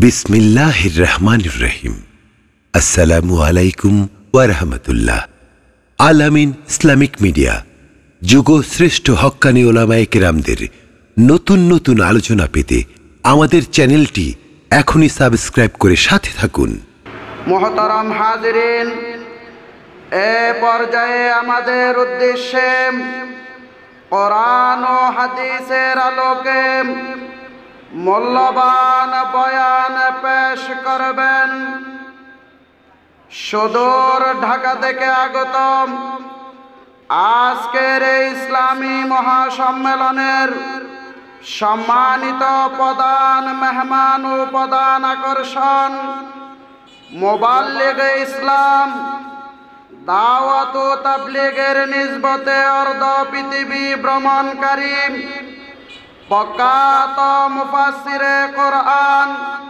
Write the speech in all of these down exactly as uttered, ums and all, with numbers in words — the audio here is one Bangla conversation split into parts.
বিসমিল্লাহির রহমানির রহিম। আসসালামু আলাইকুম ওয়া রাহমাতুল্লাহ। আলামিন ইসলামিক মিডিয়া যুগ শ্রেষ্ঠ হক্কানি উলামায়ে কেরামদের নতুন নতুন আলোচনা পেতে আমাদের চ্যানেলটি এখনই সাবস্ক্রাইব করে সাথে থাকুন। মুহতারাম হাজিরিন, এ পর্যায়ে আমাদের উদ্দেশ্যে কোরআন ও হাদিসের আলোকে মূল্যবান বয়ান পেশ করবেন সুদূর ঢাকা থেকে আগত আজকের এই ইসলামী মহাসম্মেলনের সম্মানিত প্রধান মেহমান ও প্রধান আকর্ষণ মুবাল্লিগে ইসলাম দাওয়াত ও তাবলীগের নিসবতে অর্ধ পৃথিবী ভ্রমণকারী প্রখ্যাত মুফাসসিরে কোরআন,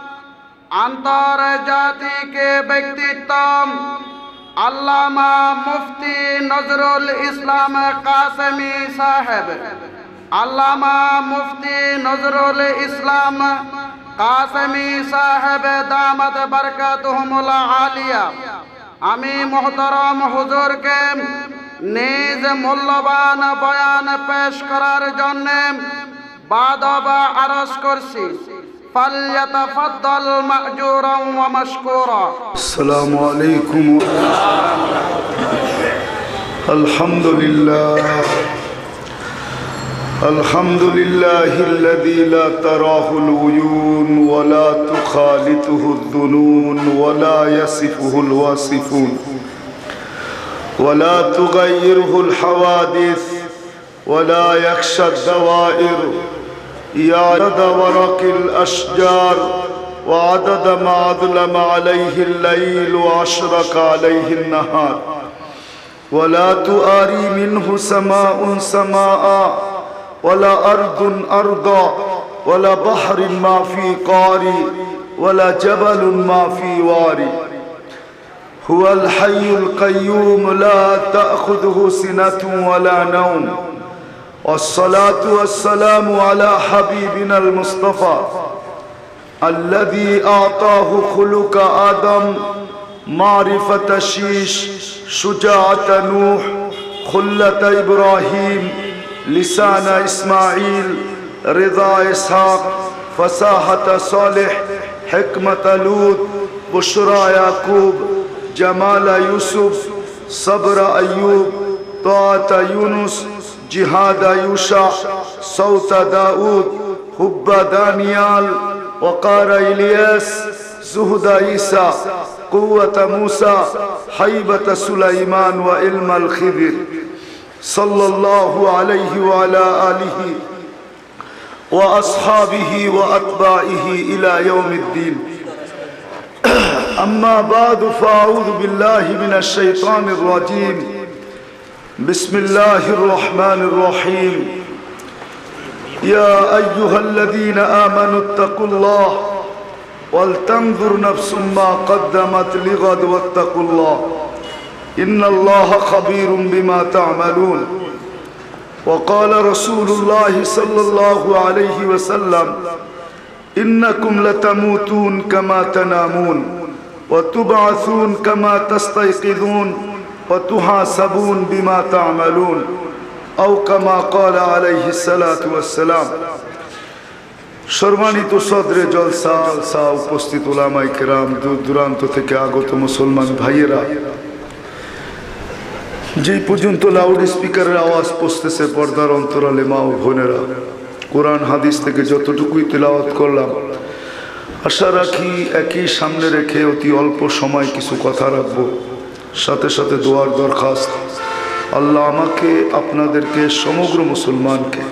আন্তর্জাতিক ব্যক্তিত্ব আল্লামা মুফতি নজরুল ইসলাম কাসেমি সাহেব, আল্লামা মুফতি নজরুল ইসলাম কাসেমি সাহেব দামাত বরকাতুহুমুল আলিয়া, আমি মুহতারাম হুজুরকে নিজ মূল্যবান বয়ান পেশ করার জন্য বাদবা আরজ করছি। ফালইয়াতাফাদ্দাল মাজুরান ওয়া মাশকুরা। আসসালামু আলাইকুম। আলহামদুলিল্লাহ আলহামদুলিল্লাহিল্লাযী লা তারাহুল উয়ুন ওয়া লা তুখালিতুহুদ দুনুন ওয়া লা ইয়াসিফুহুল ওয়াসিফুন ওয়া লা তুগায়্যিরুহুল হাওয়াদিস ওয়া লা ইয়াখশাদ দাওয়াইর يا عدد ورق الأشجار وعدد ما أظلم عليه الليل وأشرق عليه النهار ولا تؤاري منه سماء سماء ولا أرض أرضا ولا بحر ما في قاري ولا جبل ما في واري هو الحي القيوم لا تأخذه سنة ولا نوم والصلاة والسلام على حبيبنا المصطفى الذي أعطاه خلق آدم معرفة شيش شجاعة نوح خلة إبراهيم لسان إسماعيل رضا إسحاق فصاحة صالح حكمة لوط بشرى يعقوب جمال يوسف صبر أيوب طاعة يونس جهاد يوشع صوت داود حب دانيال وقار إلياس زهد عيسى قوة موسى حيبة سليمان وعلم الخضر صلى الله عليه وعلى آله وأصحابه وأتباعه إلى يوم الدين. أما بعد فأعوذ بالله من الشيطان الرجيم. بسم الله الرحمن الرحيم. يا أيها الذين آمنوا اتقوا الله ولتنظر نفس ما قدمت لغد واتقوا الله إن الله خبير بما تعملون. وقال رسول الله صلى الله عليه وسلم إنكم لتموتون كما تنامون وتبعثون كما تستيقظون وتحاسبون بما تعملون أو كما قال عليه الصلاة والسلام. সম্মানিত সদরে জলসা সা উপস্থিত উলামায়ে কেরাম, দূর দূরান্ত থেকে আগত মুসলমান ভাইয়েরা, যেই পর্যন্ত লাউড স্পিকারের আওয়াজ পৌঁছতেছে পর্দার অন্তরালে মা ও বোনেরা, কোরআন হাদিস থেকে যতটুকুই তেলাওয়াত করলাম, আশা রাখি একই সামনে রেখে অতি অল্প সময় কিছু কথা রাখবো। সাথে সাথে দোয়ার দরখাস্ত, আল্লাহ আমাকে আপনাদেরকে সমগ্র মুসলমানকে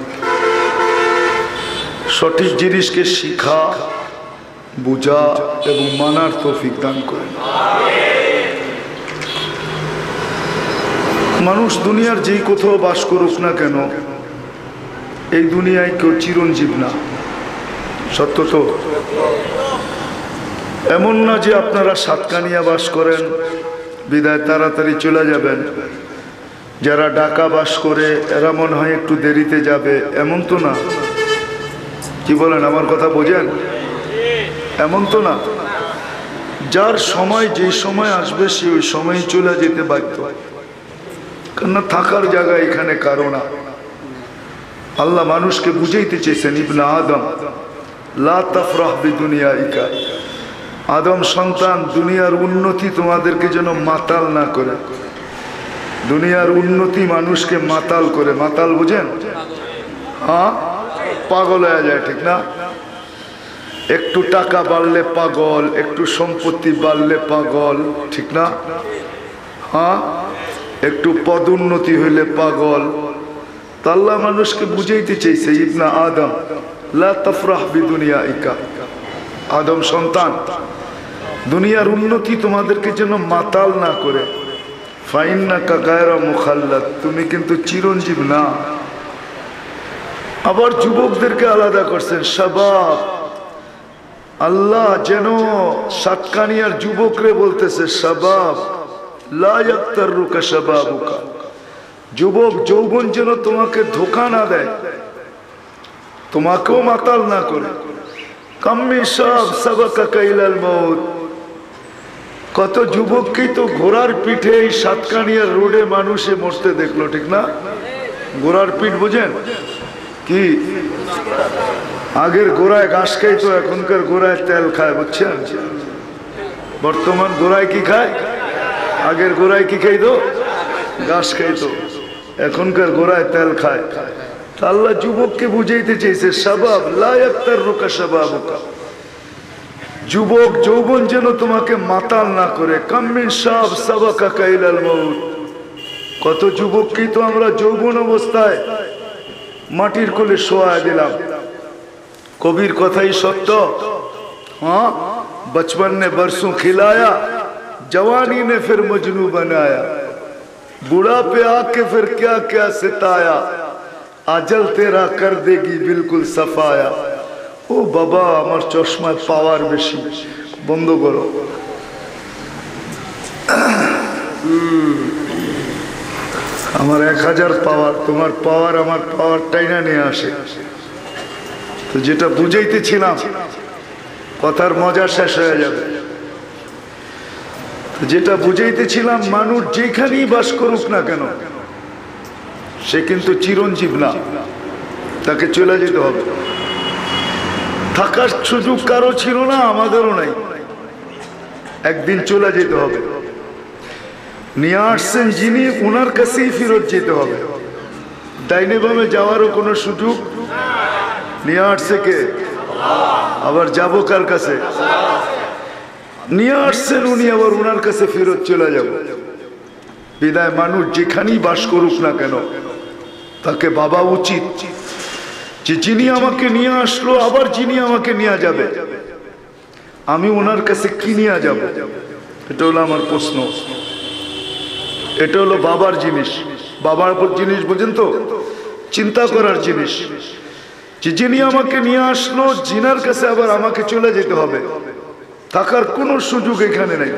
সঠিক জিনিসকে শিখা, বুঝা এবং মানার তৌফিক দান করেন। মানুষ দুনিয়ার যেই কোথাও বাস করুক না কেন, এই দুনিয়ায় কেউ চিরঞ্জীব না। সত্য তো? এমন না যে আপনারা সাতকানিয়া বাস করেন বিদায় তাড়াতাড়ি চলে যাবেন, যারা ঢাকা বাস করে এরা মনে হয় একটু দেরিতে যাবে, এমন তো না। কি বলেন, আমার কথা বোঝেন? এমন তো না। যার সময় যে সময় আসবে সে ওই সময় চলে যেতে বাধ্য, কেননা থাকার জায়গা এখানে কারো না। আল্লাহ মানুষকে বুঝাইতে চেয়েছেন, ইবনে আদম লা তাফরাহ বিদুনিয়াইকা, আদম সন্তান দুনিয়ার উন্নতি তোমাদেরকে যেন মাতাল না করে। দুনিয়ার উন্নতি মানুষকে মাতাল করে। মাতাল বুঝেন? হ্যাঁ, পাগল হয়ে যায়, ঠিক না? একটু টাকা বাড়লে পাগল, একটু সম্পত্তি বাড়লে পাগল, ঠিক না? হ্যাঁ, একটু পদোন্নতি হইলে পাগল। আল্লাহ মানুষকে বুঝাইতে চাইছে, ইবনে আদম লা তাফরাহ বিদুনিয়াইকা, আদম সন্তান দুনিয়ার উন্নতি তোমাদেরকে যেন মাতাল না করে। ফাইন্নাকা গায়রা মুখাল্লাদ, তুমি কিন্তু চিরঞ্জীব না। আবার যুবকদেরকে আলাদা করছেন, শাবাব। আল্লাহ যেন সাতকানিয়ার যুবকরে বলতেছে, শাবাব লা ইয়াক্তারুকা শাবাবুকা, যুবক যৌবন যেন তোমাকে ধোঁকা না দেয়, তোমাকেও মাতাল না করে। কাম্মি শাব সাবাকাকা ইলাল মউত, কত যুবককেই তো ঘোড়ার পিঠে এই সাতকানিয়ার রোডে মানুষে মরতে দেখলো, ঠিক না? ঘোড়ার পিঠ বুঝেন কি? আগের ঘোড়ায় ঘাস খাইতো, এখনকার ঘোড়ায় তেল খায়, বুঝছেন? বর্তমান ঘোড়ায় কি খায়? আগের ঘোড়ায় কি খাইতো? ঘাস খাইতো, এখনকার ঘোড়ায় তেল খায়। আল্লাহ যুবককে বুঝাইতে চেয়েছে, শাবাব লা ইয়াক্তারুকা শাবাবুকা, যুবক যৌবন যেন তোমাকে মাতাল না করে। কাম্মিন শাব সাবাকাকা ইলাল মউত, কত যুবককেই তো আমরা যৌবন অবস্থায় মাটির কোলে শোয়া দিলাম। কবির কথাই সত্য। हाँ बचपन ने बरसों खिलाया, जवानी ने फिर मजनू बनाया, बुढ़ापे आके फिर क्या क्या सिताया, आजल तेरा कर देगी बिल्कुल सफाया। ও বাবা, আমার চশমায় পাওয়ার বেশি, বন্ধ করো। আমার এক হাজার পাওয়ার, তোমার পাওয়ার আমার পাওয়ার টাইনা নিয়ে আসে। তো যেটা বুঝাইতেছিলাম, কথার মজা শেষ হয়ে যাবে। যেটা বুঝাইতেছিলাম, মানুষ যেখানেই বাস করুক না কেন, সে কিন্তু চিরঞ্জীব না, তাকে চলে যেতে হবে। থাকার সুযোগ কারো ছিল না, আমাদেরও নাই, একদিন চলে যেতে হবে। নিয়ে আসছেন যিনি, ওনার কাছেই ফেরত যেতে হবে। ডাইনে বামে যাওয়ারও কোনো সুযোগ নিয়ে আসছে কে? আবার যাবো কার কাছে? নিয়ে আসছেন উনি, আবার ওনার কাছে ফেরত চলে যাব। বিদায় মানুষ যেখানেই বাস করুক না কেন, তাকে ভাবা উচিত যে যিনি আমাকে নিয়ে আসলো, আবার যিনি আমাকে নিয়ে যাবে, আমি ওনার কাছে কি নিয়ে যাব? এটা হলো আমার প্রশ্ন। এটা হলো বাবার জিনিস। বাবার জিনিস বোঝেন তো, চিন্তা করার জিনিস, যে যিনি আমাকে নিয়ে আসলো, যিনার কাছে আবার আমাকে চলে যেতে হবে, থাকার কোনো সুযোগ এখানে নেই।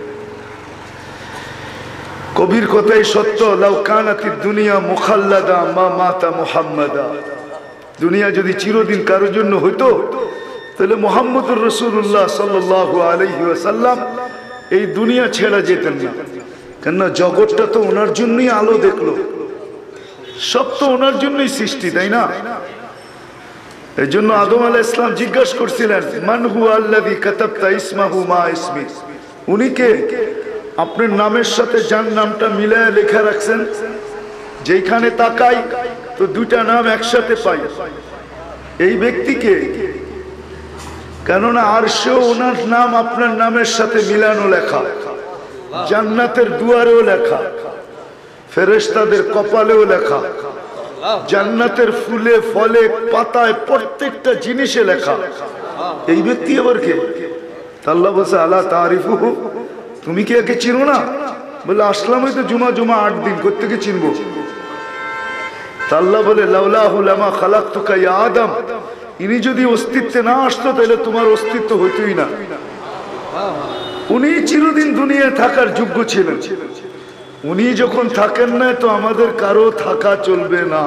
কবির কথাই সত্য, লাউ কানাতিদ দুনিয়া মুখাল্লাদা মা মাতা মুহাম্মাদা, দুনিয়া যদি চিরদিন কারোর জন্য হইতো, তাহলে মুহাম্মদুর রাসূলুল্লাহ সাল্লাল্লাহু আলাইহি ওয়াসাল্লাম এই দুনিয়া ছেড়ে যেতেন না। কেননা জগৎটা তো ওনার জন্যই আলো দেখলো, সব তো ওনার জন্যই সৃষ্টি, তাই না? এই জন্য আদম আলাইহিস সালাম জিজ্ঞাসা করছিলেন, মান হুয়া আল্লাযী কাতাবতা ইসমাহু মা ইসমি, উনি কে? আপনার নামের সাথে যার নামটা মিলায় লেখা রাখছেন, যেখানে তাকাই তো দুইটা নাম একসাথে পাই, এই ব্যক্তিকে। কেননা আরশেও ওনার নাম আপনার নামের সাথে মিলানো লেখা, জান্নাতের দুয়ারেও লেখা, ফেরেশতাদের কপালেও লেখা, জান্নাতের ফুলে ফলে পাতায় প্রত্যেকটা জিনিসে লেখা। এই ব্যক্তি আবার কে? আল্লাহ বলছে, আলা তারিফুহু, তুমি কি একে চিনো না? বলে আসলামই তো জুমা জুমা আট দিন, কোত্থেকে চিনবো? আল্লাহ বলে, লাউলাহু লামা খালাকতুকা ইয়া আদম, ইনি যদি অস্তিত্বে না আসতো তাহলে তোমার অস্তিত্ব হইতোই না। উনি চিরদিন দুনিয়ায় থাকার যোগ্য ছিলেন। উনি যখন থাকেন না, তো আমাদের কারো থাকা চলবে না,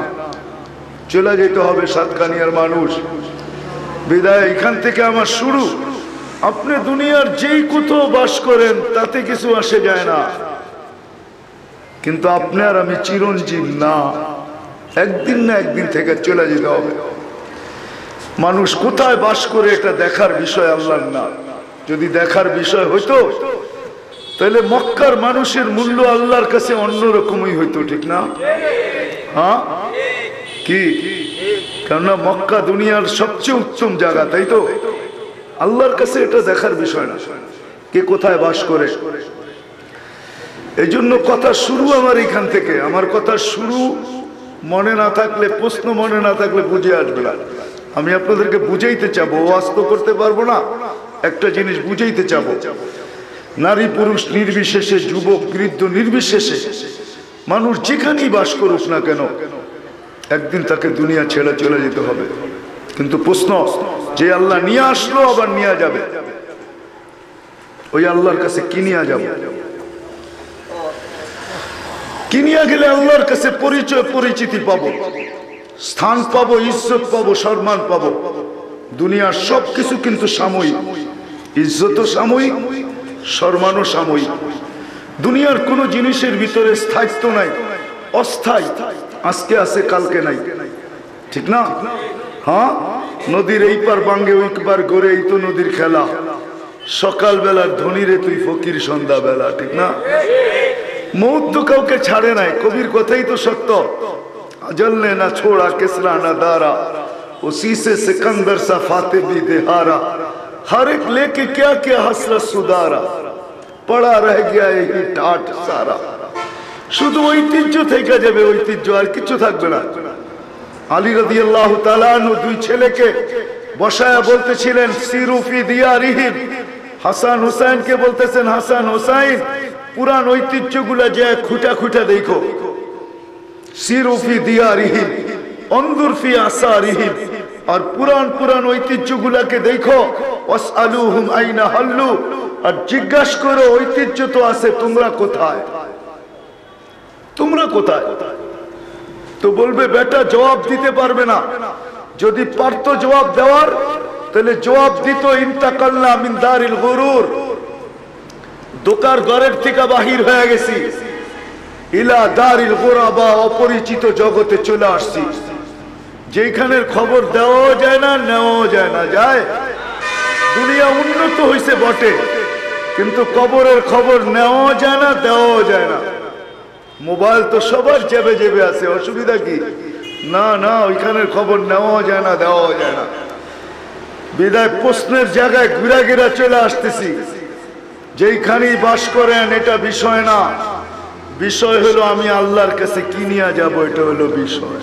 চলে যেতে হবে সাতকানিয়ার মানুষ। বিদায় এখান থেকে আমার শুরু, আপনি দুনিয়ার যেই কোথাও বাস করেন তাতে কিছু আসে যায় না, কিন্তু আপনি আর আমি চিরঞ্জীব না, একদিন না একদিন থেকে চলে যেতে হবে। মানুষ কোথায় বাস করে এটা দেখার বিষয় আল্লাহর না। যদি দেখার বিষয় হইতো তাহলে মক্কার মানুষের মূল্য আল্লাহর কাছে অন্যরকমই হইতো, ঠিক না? হ্যাঁ কি? কেননা মক্কা দুনিয়ার সবচেয়ে উত্তম জায়গা, তাই তো? আল্লাহর কাছে এটা দেখার বিষয় না কে কোথায় বাস করে। এই জন্য কথা শুরু আমার এখান থেকে। আমার কথা শুরু মনে না থাকলে, প্রশ্ন মনে না থাকলে বুঝে আসবে না। আমি আপনাদেরকে বুঝাইতে চাবো, ওয়াজ তো করতে পারবো না, একটা জিনিস বুঝাইতে চাবো। নারী পুরুষ নির্বিশেষে, যুবক বৃদ্ধ নির্বিশেষে, মানুষ যেখানেই বাস করুক না কেন একদিন তাকে দুনিয়া ছেড়ে চলে যেতে হবে। কিন্তু প্রশ্ন, যে আল্লাহ নিয়ে আসলো আবার নিয়ে যাবে, ওই আল্লাহর কাছে কি নিয়ে যাবে? কি নিয়ে গেলে আল্লাহর কাছে পরিচয় পরিচিতি পাবো, স্থান পাবো, ইজ্জত পাবো, সম্মান পাবো। দুনিয়ার সবকিছু কিন্তু সাময়িক, ইজ্জতও সাময়িক, সম্মানও সাময়িক। দুনিয়ার কোন জিনিসের ভিতরে স্থায়িত্ব নাই, অস্থায়ী, আজকে আছে কালকে নাই, ঠিক না? হ্যাঁ, নদীর এই পার ভাঙ্গে ওই পার গড়ে, এই তো নদীর খেলা। সকাল বেলার ধনীরে তুই ফকির সন্ধ্যা বেলা, ঠিক না? মৌত তো কাউকে ছাড়ে নাই, কবির কথাই তো সত্য। अजल ने ना छोड़ा किसरा ना दारा, उसी से सिकंदर सा फाते भी देहारा, हर एक लेके क्या क्या हसरत सुधारा, पड़ा रह गया यही ठाट सारा। শুধু ঐতিহ্য থেকে যাবে, ঐতিহ্য আর কিছু থাকবে না। আলী রাদিয়াল্লাহু তাআলা আনহু দুই ছেলেকে বসায়া বলতেছিলেন সিরু ফি দিয়ারিহিম, হাসান হুসাইনকে বলতেছেন হাসান হুসাইন পুরান ঐতিহ্যগুলা যে খুঁটা খুঁটা দেখো। সিরু ফি দিয়ারিহিম অনজুর ফি আসারিহিম, আর পুরান পুরান ঐতিহ্যগুলাকে দেখো। ওয়াসআলুহুম আইনা হাল্লু, আর জিজ্ঞাসা করো ঐতিহ্য তো আছে, তোমরা কোথায়, তোমরা কোথায়? তো বলবে বেটা জবাব দিতে পারবে না। যদি পারতো জবাব দেওয়ার তাহলে জবাব দিত ইন্তাকালনা মিন দারিল গুরুর, দোকার ঘরের থেকে বাহির হয়ে গেছি, ইলা দারিল গুরাবা, অপরিচিত জগতে চলে আসছি, যেখানের খবর দেওয়া যায় না, নেওয়া যায় না। যায় দুনিয়া উন্নত হয়েছে বটে, কিন্তু কবরের খবর নেওয়া যায় না, দেওয়া যায় না। মোবাইল তো সবার জেবে জেবে আছে, অসুবিধা কি? না না, ওইখানের খবর নেওয়া যায় না, দেওয়া যায় না। বিদায় প্রশ্নের জায়গায় ঘুরা ঘিরা চলে আসতেছি। যেইখানেই বাস করেন এটা বিষয় না, বিষয় হলো আমি আল্লাহর কাছে কি নিয়ে যাব, এটা হলো বিষয়।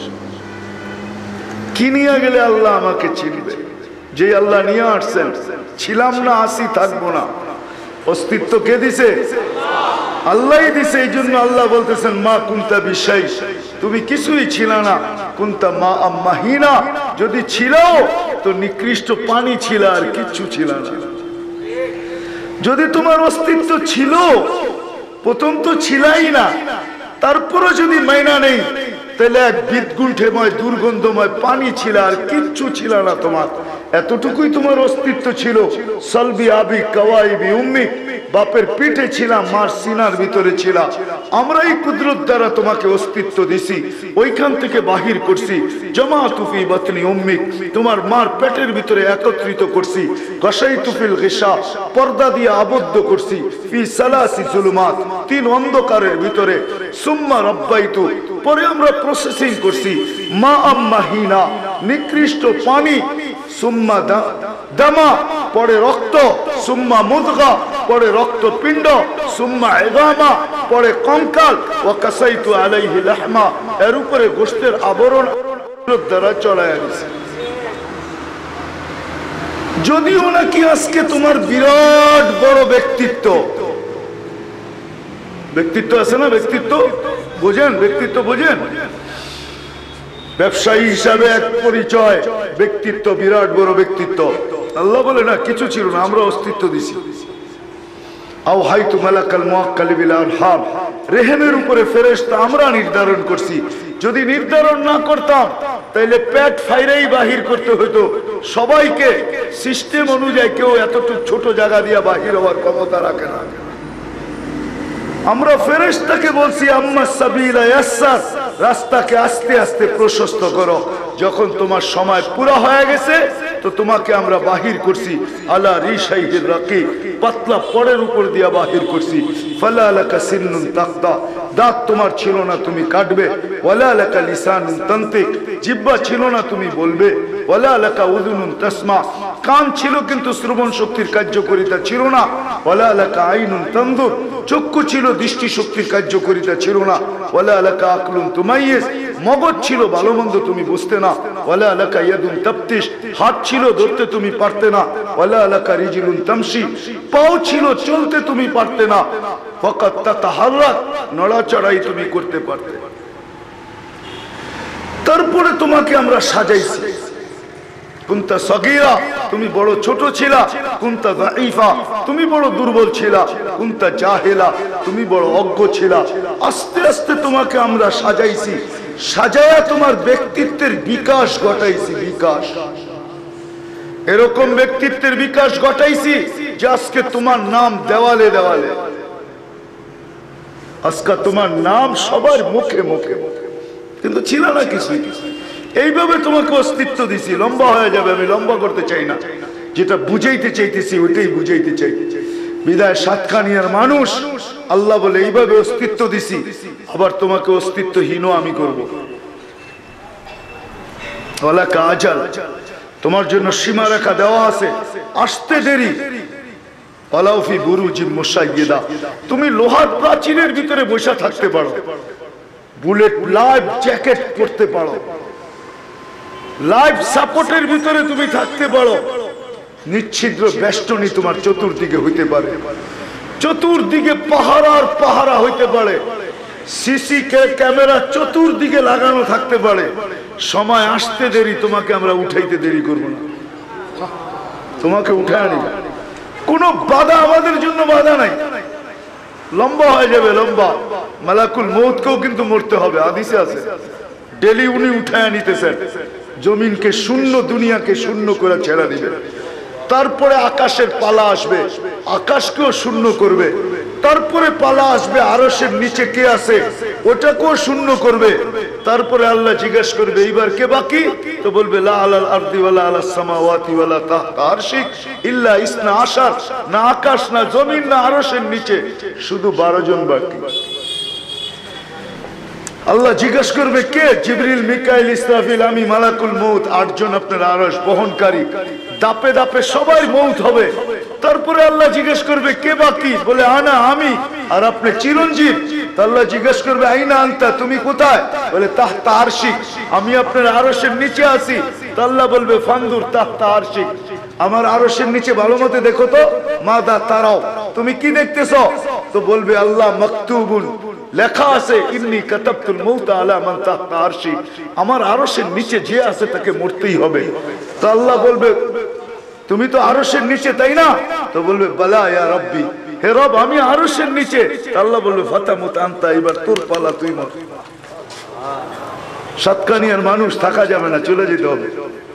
কি নিয়ে গেলে আল্লাহ আমাকে চিনবে? যে আল্লাহ নিয়ে আসছেন, ছিলাম না, আসি, থাকবো না, অস্তিত্ব কে দিছে? আল্লাহই দিছে। এই জন্য আল্লাহ বলতেছেন মা কুনতা বিশাই, তুমি কিছুই ছিল না। কুনতা মা আম্মাহিনা, যদি ছিল তো নিকৃষ্ট পানি ছিল, আর কিচ্ছু ছিল না। যদি তোমার অস্তিত্ব ছিল, প্রথম তো ছিলাই না, তারপরও যদি মাইনা নেই, তাহলে এক বিদগুণ্ঠেময় দুর্গন্ধময় পানি ছিল, আর কিচ্ছু ছিল না তোমার। এতটুকুই তোমার অস্তিত্ব ছিল। সলবি আবি কাওয়াইবি উম্মি, বাপের পিঠে ছিলাম, মার সিনার ভিতরে ছিলাম। আমরাই কুদরত দ্বারা তোমাকে অস্তিত্ব দিছি, ওইখান থেকে বাহির করছি। জামাতু ফি বাতনি উম্মি, তোমার মার পেটের ভিতরে একত্রিত করছি। গাশাইতু ফিল গিশা, পর্দা দিয়ে আবদ্ধ করছি। ফি সালাসি জুলুমাত, তিন অন্ধকারের ভিতরে। সুম্মা রাব্বাইতু, পরে আমরা প্রসেসিং করছি। মা আম্মাহিনা, নিকৃষ্ট পানি। সুম্মা দামা, পরে রক্ত। সুম্মা মুদগা, পরে রক্ত পিণ্ড। সুম্মা ইযামা, পরে কঙ্কাল। ওয়া কাসাইতু আলাইহি লাহমা, এর উপরে গোশতের আবরণ দ্বারা চড়াইয়া দিয়েছে। যদিও নাকি আজকে তোমার বিরাট বড় ব্যক্তিত্ব, ব্যক্তিত্ব আছে না, ব্যক্তিত্ব বোঝেন, ব্যক্তিত্ব বোঝেন, ব্যবসায়ী হিসাবে এক পরিচয়, ব্যক্তিত্ব, বিরাট বড় ব্যক্তিত্ব। আল্লাহ বলে না কিছু ছিল না, আমরা অস্তিত্ব দিছি। আও হাইতু মালাকাল মুআক্কালি বিল আরহাম, রেহেমের উপরে ফেরেশতা আমরা নির্ধারণ করছি যদি নির্ধারণ না করতাম তাইলে পেট ফাইরেই বাহির করতে হতো সবাইকে। সিস্টেম অনুযায়ী কেউ এতটুকু ছোট জায়গা দিয়া বাহির হওয়ার ক্ষমতা রাখে না। আমরা ফেরেশতাকে বলছি আম্মা সাবিলা ইয়াসসার, রাস্তাকে আস্তে আস্তে প্রশস্ত করো। যখন তোমার সময় পুরা হয়ে গেছে তো তোমাকে আমরা বাহির করছি আলা রিশাইহির রাকি, পাতলা পড়ের উপর দিয়া বাহির করছি। ফালা লাকা সিন্নুন তাকদা, দাঁত তোমার ছিল না তুমি কাটবে। ওয়ালা লাকা লিসানুন তানতিক, জিহ্বা ছিল না তুমি বলবে। ওয়ালা লাকা উযুনুন তাসমা, কান ছিল কিন্তু শ্রবণ শক্তির কার্যকারিতা ছিল না। ওয়ালা লাকা আইনুন তানজুর, চক্ষু ছিল দৃষ্টি শক্তির কার্যকারিতা ছিল না। ওয়ালা লাকা আকলুন তুমাইয়িজ, মগজ ছিল ভালো মন্দ তুমি বুঝতে না। ওয়ালা লাকা ইয়াদুন তাফতিশ, হাত ছিল ধরতে তুমি পারতে না। ওয়ালা লাকা রিজলুন তামশি, পাও ছিল চলতে তুমি পারতে না। ফাকাত তাতাহাররাক, নড়াচড়াই তুমি করতে পারতে। তারপরে তোমাকে আমরা সাজাইছি। কুনতা সগীরা, তুমি বড় ছোট ছিলা। কুনতা যায়ীফা, তুমি বড় দুর্বল ছিলা। কুনতা জাহিলা, তুমি বড় অজ্ঞ ছিলা। আস্তে আস্তে তোমাকে আমরা সাজাইছি, সাজায়া তোমার ব্যক্তিত্বের বিকাশ ঘটাইছি। বিকাশ, এরকম ব্যক্তিত্বের বিকাশ ঘটাইছি যে আজকে তোমার নাম দেওয়ালে দেওয়ালে, আজকে তোমার নাম সবার মুখে মুখে, কিন্তু ছিল না কিছু। এইভাবে তোমাকে অস্তিত্ব দিছি। লম্বা হয়ে যাবে, আমি লম্বা করতে চাই না, যেটা বুঝাইতে চাইতেছি ওইটাই বুঝাইতে চাই। বিদায় সাতখানিয়ার মানুষ আল্লাহ বলে এইভাবে অস্তিত্ব দিছি, আবার তোমাকে অস্তিত্বহীনও আমি করব। ওয়ালা কাজাল, তোমার জন্য সীমা রেখা দেওয়া আছে, আসতে দেরি। ওয়ালাউ ফি বুরুজিম মুশাইয়্যিদা, তুমি লোহার প্রাচীরের ভিতরে বসে থাকতে পারো, বুলেট লাইফ জ্যাকেট পরতে পারো, লাইফ সাপোর্টের ভিতরে তুমি থাকতে পারো। নিচ্ছিদ্র বেষ্টনী তোমার চতুর্দিকে হইতে পারে, চতুর্দিকে পাহারার পাহারা হইতে পারে, সিসি ক্যামেরা চতুর্দিকে লাগানো থাকতে পারে। সময় আসতে দেরি, তোমাকে আমরা উঠাইতে দেরি করব না, তোমাকে উঠায় আনি। কোনো বাধা আমাদের জন্য বাধা নাই। লম্বা হয়ে যাবে, লম্বা। মালাকুল মউতকেও কিন্তু মরতে হবে, হাদিসে আছে। ডেলি উনি উঠায় নিতেছেন, জমিনকে শূন্য, দুনিয়াকে শূন্য করে ছেড়ে দিবে। তারপরে আকাশের পালা আসবে, আকাশকেও শূন্য করবে। তারপরে পালা আসবে আরশের নিচে কে আছে, ওটাকেও শূন্য করবে। তারপরে আল্লাহ জিজ্ঞেস করবে এইবার কে বাকি, তো বলবে লা আলাল আরদি ওয়ালা আলাস সামাওয়াতি ওয়ালা তাহতা আরশিক ইল্লা ইসনা আশার, না আকাশ না জমিন না আরশের নিচে, শুধু বারো জন বাকি। আল্লাহ জিজ্ঞেস করবে কে, জিবরিল, মিকাইল, ইসরাফিল, আমি, মালাকুল মউত, আটজন আপনার আরশ বহনকারী। দাপে দাপে সবাই মউত হবে। তারপরে আল্লাহ জিজ্ঞেস করবে কে বাকি, বলে আনা, আমি। আর আপনি চিরঞ্জীব। আল্লাহ জিজ্ঞেস করবে আইনা আনতা, তুমি কোথায়, বলে তাহতা আরশিক, আমি আপনার আরশের নিচে আছি। আল্লাহ বলবে ফান্দুর তাহতা আরশিক, আমার আরশের নিচে ভালো মতো দেখো তো। মাদা তারাও, তুমি কি দেখতেছ, তো বলবে আল্লাহ মাকতুবুন, লেখা আছে ইন্নী কাতাবতুল মাউতা আলা মান তাহতা আরশি, আমার আরশের নিচে যে আছে তাকে মরতেই হবে। তো আল্লাহ বলবে তুমি তো আরশের নিচে, তাই না, তো বলবে বালা ইয়া রাব্বি, হে রব আমি আরশের নিচে। আল্লাহ বলবে ফাতামুত আনতা, এবার তোর পালা, তুই মর। সাতকানিয়ার মানুষ থাকা যাবে না, চলে যেতে হবে।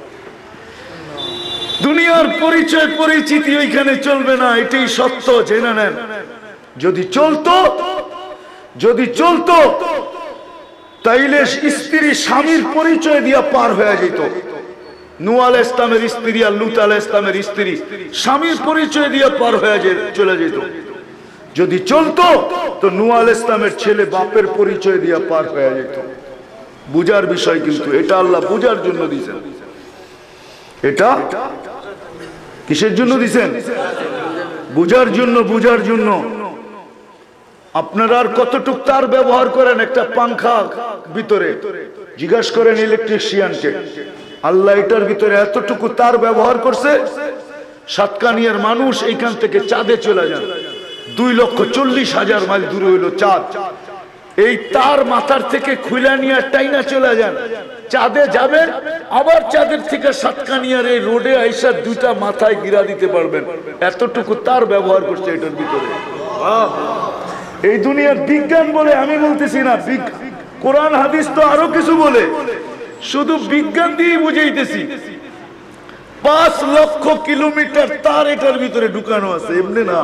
দুনিয়ার পরিচয় পরিচিতি ওইখানে চলবে না, এটাই সত্য, জেনে নেন। যদি চলতো, যদি চলতো তাইলে স্ত্রী স্বামীর পরিচয় দিয়া পার হয়ে যেত। নূহ আলাইহিস সালামের স্ত্রী আর লূত আলাইহিস সালামের স্ত্রী স্বামীর পরিচয় দিয়া পার হয়ে চলে যেত। যদি চলতো তো নূহ আলাইহিস সালামের ছেলে বাপের পরিচয় দিয়া পার হয়ে যেত। বুঝার বিষয়, কিন্তু এটা আল্লাহ বুঝার জন্য দিয়েছেন। এটা কিসের জন্য দিয়েছেন? বুঝার জন্য, বুঝার জন্য। আপনারা আর কতটুক তার ব্যবহার করেন একটা পাংখা ভিতরে, জিজ্ঞাসা করেন ইলেকট্রিশিয়ানকে। আল্লাহ এটার ভিতরে এতটুকু তার ব্যবহার করছে, সাতকানিয়ার মানুষ এইখান থেকে চাঁদে চলে যান, দুই লক্ষ চল্লিশ হাজার মাইল দূরে হইল চাঁদ। এই তার মাথার থেকে খুলে নিয়ে টাইনা চলে যান, চাঁদে যাবেন, আবার চাঁদের থেকে সাতকানিয়ার এই রোডে আইসা দুইটা মাথায় গিরা দিতে পারবেন। এতটুকু তার ব্যবহার করছে এটার ভিতরে। এই দুনিয়ার বিজ্ঞান বলে আমি বলতেছি না, কোরআন হাদিস তো আরো কিছু বলে, শুধু বিজ্ঞান দিয়ে বুঝাইতেছি। পাঁচ লক্ষ কিলোমিটার তার এটার ভিতরে ঢুকানো আছে, এমনি না।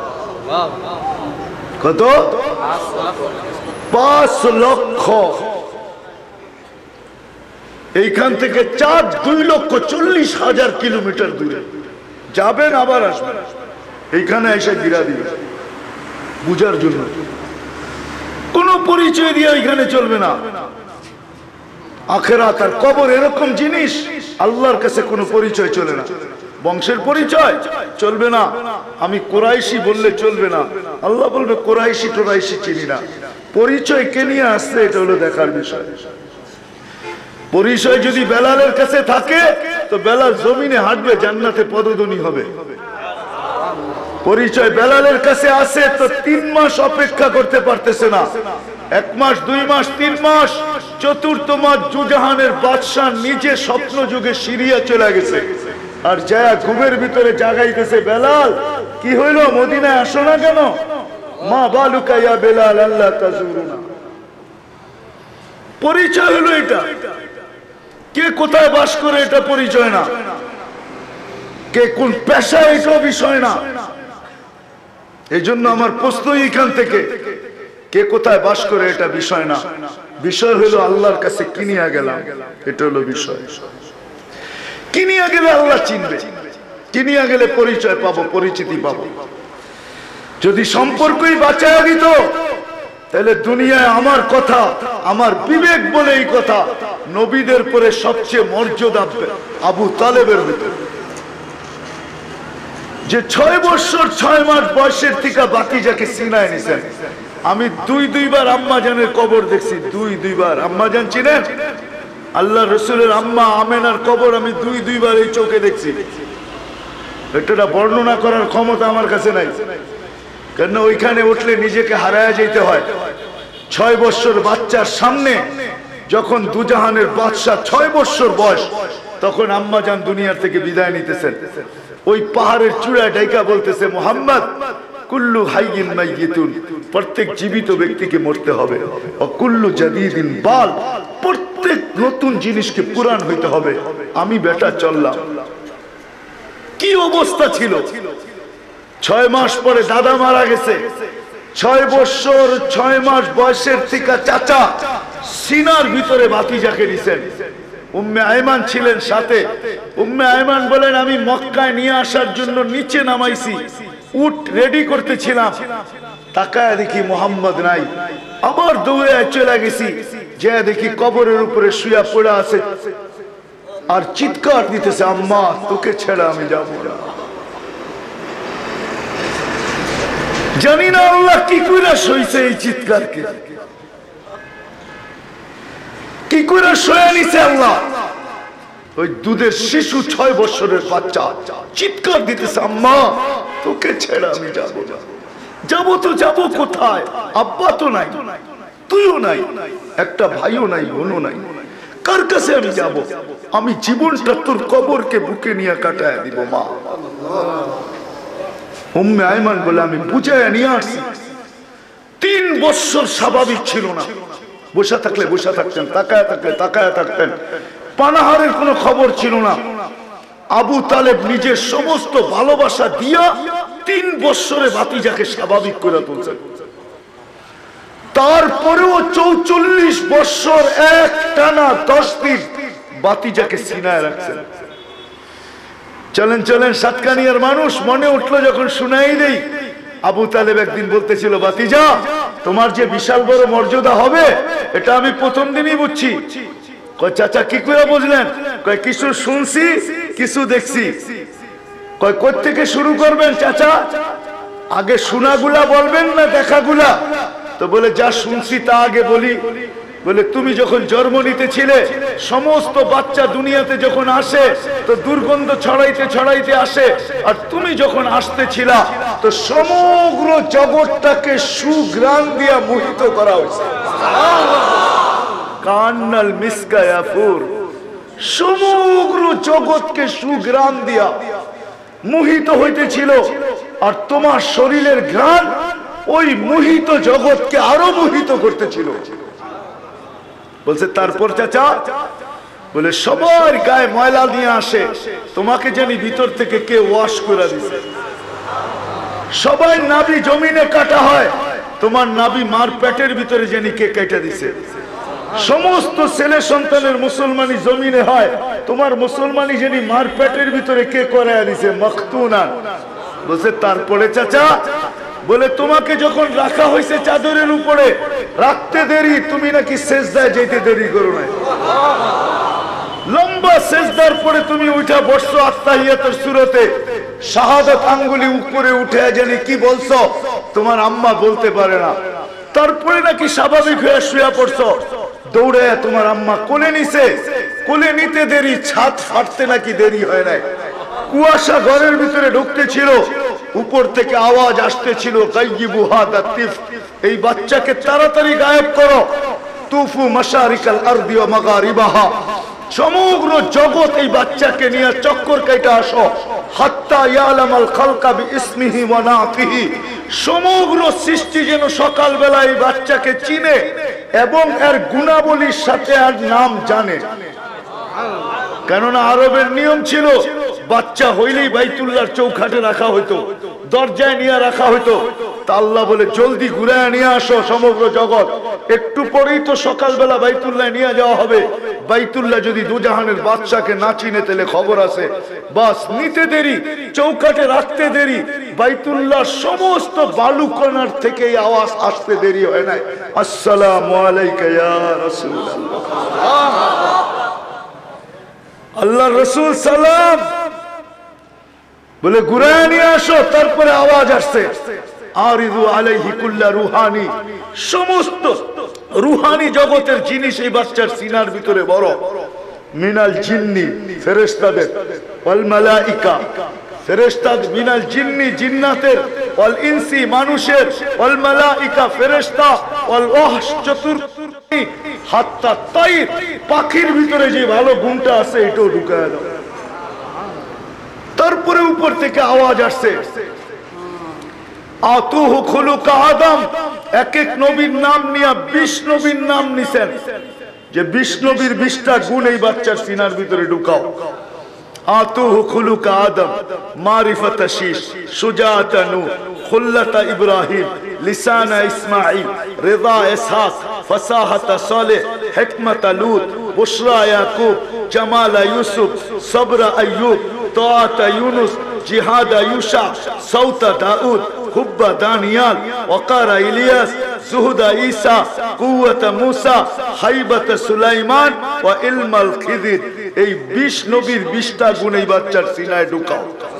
কত? পাঁচ লক্ষ। এইখান থেকে চার দুই লক্ষ চল্লিশ হাজার কিলোমিটার দূরে যাবেন, আবার আসবেন, এইখানে এসে গিরা দিবে বুঝার জন্য। কোন পরিচয় দিয়ে এখানে চলবে না। আখিরাত আর কবর এরকম জিনিস, আল্লাহর কাছে কোনো পরিচয় চলে না। বংশের পরিচয় চলবে না, আমি কোরাইশি বললে চলবে না। আল্লাহ বলবে কোরাইশি টোরাইশি চিনি না। পরিচয় কে নিয়ে আসছে এটা হলো দেখার বিষয়। পরিচয় যদি বেলালের কাছে থাকে তো বেলাল জমিনে হাঁটবে, জান্নাতে পদধ্বনি হবে। পরিচয় বেলালের কাছে আছে তো তিন মাস অপেক্ষা করতে পারতেছে না, এক মাস, দুই মাস, তিন মাস। চতুর্থ মাস দুজাহানের বাদশাহ নিজে স্বপ্ন যুগে সিরিয়া চলে গেছে, আর যায়া ঘুমের ভিতরে জাগাইতেছে, বেলাল কি হইল, মদিনায় আসো না কেন? মা বালুকা ইয়া বেলাল আল্লাহ তাজুরুনা। পরিচয় হলো এটা। কে কোথায় বাস করে এটা পরিচয় না, কে কোন পেশা এটাও বিষয় না। এই জন্য আমার প্রশ্ন এখান থেকে, কে কোথায় বাস করে এটা বিষয় না, বিষয় হলো আল্লাহর কাছে কিনিয়া গেলাম, এটা হলো বিষয়। কিনিয়া গেলে আল্লাহ চিনবে, কিনিয়া গেলে পরিচয় পাবো, পরিচিতি পাবো। যদি সম্পর্কই বাঁচায় দিত তাহলে দুনিয়ায় আমার কথা, আমার বিবেক বলে এই কথা, নবীদের পরে সবচেয়ে মর্যাদা আবু তালেবের ভিতরে, যে ছয় বছর ছয় মাস বয়সের থেকে বাকি যাকে সিনায় নিছেন। আমি দুই দুইবার আম্মা জানের কবর দেখছি, দুই দুইবার। আম্মা জান চিনেন? আল্লাহ রসুলের আম্মা আমেনার কবর আমি দুই দুইবার এই চোখে দেখছি। এটা বর্ণনা করার ক্ষমতা আমার কাছে নাই, কেন ওইখানে উঠলে নিজেকে হারায়া যেতে হয়। ছয় বছর বাচ্চার সামনে যখন দুজাহানের বাদশাহ ছয় বছর বয়স, তখন আম্মা জান দুনিয়ার থেকে বিদায় নিতেছেন। ওই পাহাড়ের চূড়ায় ডাইকা বলতেছে, মুহাম্মদ কুল্লু হাইয়িন মাইয়িতুন, প্রত্যেক জীবিত ব্যক্তিকে মরতে হবে। ও কুল্লু জাদীদিন বাল, প্রত্যেক নতুন জিনিসকে পুরান হইতে হবে। আমি বেটা চললাম। কি অবস্থা ছিল! ছয় মাস পরে দাদা মারা গেছে। ছয় বছর ছয় মাস বয়সের থেকে চাচা সিনার ভিতরে ভাতিজাকে নিছেন। উম্মে আয়মান ছিলেন সাথে। উম্মে আয়মান বলেন, আমি মক্কায় নিয়ে আসার জন্য নিচে নামাইছি, উট রেডি করতেছিলাম, তাকায় দেখি মোহাম্মদ নাই। আবার দৌড়ে চলে গেছি, যে দেখি কবরের উপরে শুয়া পড়ে আছে আর চিৎকার দিতেছে, আম্মা তোকে ছেড়ে আমি যাব না। জানি না আল্লাহ কি করে সইছে এই চিৎকারকে, কি করে সয়ে নিছে আল্লাহ। ওই দুধের শিশু ছয় বছরের বাচ্চা চিৎকার দিতেছে, আম্মা তোকে ছেড়ে আমি যাবো না। যাবো তো যাবো কোথায়? আব্বা তো নাই, তুইও নাই, একটা ভাইও নাই, বোনও নাই, কার কাছে আমি যাব? আমি জীবনটা তোর কবরকে বুকে নিয়ে কাটায় দিব মা। উম্মে আয়মান বলে, আমি বুঝায় নিয়ে আসি। তিন বছর স্বাভাবিক ছিল না, বসে থাকলে বসে থাকতেন, তাকায় থাকলে তাকায় থাকতেন, পানাহারের কোনো খবর ছিল না। আবু তালেব নিজের সমস্ত ভালোবাসা দিয়া তিন বছরে ভাতিজাকে স্বাভাবিক করে তুলছেন। তারপরেও চৌচল্লিশ বছর এক টানা দশ দিন ভাতিজাকে সিনায় রাখছেন। চলেন চলেন সাতকানিয়ার মানুষ, মনে উঠলো যখন শুনাই দেই। আবু তালেব একদিন বলতেছিল, ভাতিজা তোমার যে বিশাল বড় মর্যাদা হবে এটা আমি প্রথম দিনই বুঝছি। কয় চাচা কি করে বুঝলেন? কয় কিছু শুনছি, কিছু দেখছি। কয় কোথা থেকে শুরু করবেন চাচা? আগে শোনাগুলা বলবেন না দেখাগুলা? তো বলে যা শুনছি তা আগে বলি। বলে তুমি যখন জন্ম নিতেছিলে, সমস্ত বাচ্চা দুনিয়াতে যখন আসে তো দুর্গন্ধ ছড়াইতে ছড়াইতে আসে, আর তুমি যখন আসতেছিলা তো সমগ্র জগৎটাকে সুঘ্রাণ দিয়া মোহিত করা হয়েছে। কান্নাল মিসকায়াফুর, সমগ্র জগৎকে সুঘ্রাণ দিয়া মোহিত হইতেছিল, আর তোমার শরীরের ঘ্রাণ ওই মোহিত জগৎকে আরো মোহিত করতেছিল। বলছে তারপর চাচা? বলে সবার গায়ে ময়লা নিয়ে আসে, তোমাকে জানি ভিতর থেকে কে ওয়াশ করে দিছে। সবাই নাভি জমিনে কাটা হয়, তোমার নাভি মার পেটের ভিতরে জানি কে কেটে দিছে। সমস্ত ছেলে সন্তানের মুসলমানি জমিনে হয়, তোমার মুসলমানি জানি মার পেটের ভিতরে কে করে দিছে, মখতুনা। বলছে তারপরে চাচা? বলে তোমাকে যখন রাখা হয়েছে চাদরের উপরে, রাখতে দেরি, তুমি নাকি সেজদায় যেতে দেরি করো না। লম্বা সেজদার পরে তুমি উঠা বসছো আত্তাহিয়াতের সূরাতে, শাহাদাত আঙ্গুলি উপরে উঠে জানি কি বলছো, তোমার আম্মা বলতে পারে না। তারপরে নাকি স্বাভাবিক হয়ে শুয়ে পড়ছো, দৌড়ে তোমার আম্মা কোলে নিছে। কোলে নিতে দেরি, ছাদ ফাটতে নাকি দেরি হয় নাই। কুয়াশা ঘরের ভিতরে ঢুকতে ছিল, উপর থেকে আওয়াজ আসতে ছিল, গায়িবু হাদা তিফ, এই বাচ্চাকে তাড়াতাড়ি গায়েব করো। তুফু মাশারিকাল আরদি ওয়া মাগারিবাহা, সমগ্র জগৎ এই বাচ্চাকে নিয়ে চক্কর কাইটা আসো। হাত্তা ইয়ালামাল খালকা বিইসমিহি ওয়া নাতিহি, সমগ্র সৃষ্টি যেন সকালবেলা এই বাচ্চাকে চিনে এবং এর গুণাবলীর সাথে আর নাম জানে। কেননা আরবের নিয়ম ছিল, বাচ্চা হইলেই বাইতুল্লাহর চৌখাটে রাখা হইতো, দরজায় নিয়ে রাখা হইতো। তা আল্লাহ বলে জলদি ঘুরায় নিয়ে আসো সমগ্র জগৎ, একটু পরেই তো সকালবেলা বাইতুল্লাহ নিয়ে যাওয়া হবে। বাইতুল্লাহ যদি দুজাহানের বাদশাকে না চিনে তাহলে খবর আছে, বাস নিতে দেরি, চৌকাটে রাখতে দেরি, বাইতুল্লাহর সমস্ত বালুকণার থেকে এই আওয়াজ আসতে দেরি হয় নাই, আসসালামু আলাইকা ইয়া রাসূলুল্লাহ। আল্লাহর রাসূল সালাম বলে ঘুরায় নিয়ে আসো। তারপরে আওয়াজ আসছে, আরিদু আলাইহি কুল্লা রুহানি, সমস্ত রুহানি জগতের জিনিস এই বাচ্চার সিনার ভিতরে বড়। মিনাল জিন্নি, ফেরেশতাদের, ওয়াল মালাইকা, ফেরেশতা মিনাল জিন্নি, জিন্নাতের, ওয়াল ইনসি, মানুষের, ওয়াল মালাইকা, ফেরেশতা, ওয়াল ওহশ, চতুর, হাত্তা তাইর, পাখির ভিতরে যে ভালো গুণটা আছে এটাও ঢুকায় দাও। তারপরে উপর থেকে আওয়াজ আসছে, আতুহু খুলুকা আদম, এক এক নবীর নাম নিয়ে বিশ নবীর নাম নিছেন, যে বিশ নবীর বিশটা গুণ এই বাচ্চার সিনার ভিতরে ঢুকাও। আতুহু খুলুকা আদম, মারিফাতা শীশ, সুজাআতা নূহ, খুল্লাতা ইব্রাহিম, লিসানা ইসমাঈল, রিদা ইসহাক, ফাসাহাতা সালেহ, হিকমাতা লূত, বুশরা ইয়াকুব, জামালা ইউসুফ, সবরা আইয়ুব, তাআতা ইউনুস, জিহাদা ইউশা, সাউতা দাউদ, হুব্বা দানিয়াল, ওয়াকারা ইলিয়াস, জুহুদা ঈসা, কুওয়াতা মূসা, হাইবাতা সুলাইমান ওয়া ইলমাল খিদির। এই বিশ নবীর বিশটা গুণ এই বাচ্চার সিনায় ঢুকাও।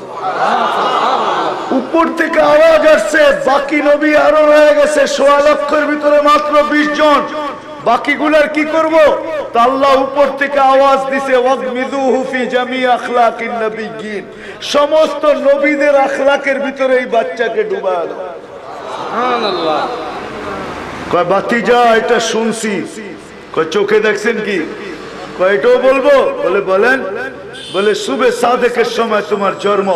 উপর থেকে আওয়াজ আসছে, বাকি নবী আরো রয়ে গেছে সোয়া লক্ষের ভিতরে মাত্র বিশ জন, বাকিগুলার কি করব? তা আল্লাহ উপর থেকে আওয়াজ দিছে, ওয়াগমিদুহু ফি জামি আখলাকিন নবিয়্যিন, সমস্ত নবীদের আখলাকের ভিতরে এই বাচ্চাকে ডুবায় দাও। সুবহানাল্লাহ। কয় ভাতিজা এটা শুনছি, কয় চোখে দেখছেন কি? কয় এটাও বলবো? বলে বলেন। বলে সুবে সাদেকের সময় তোমার জন্ম,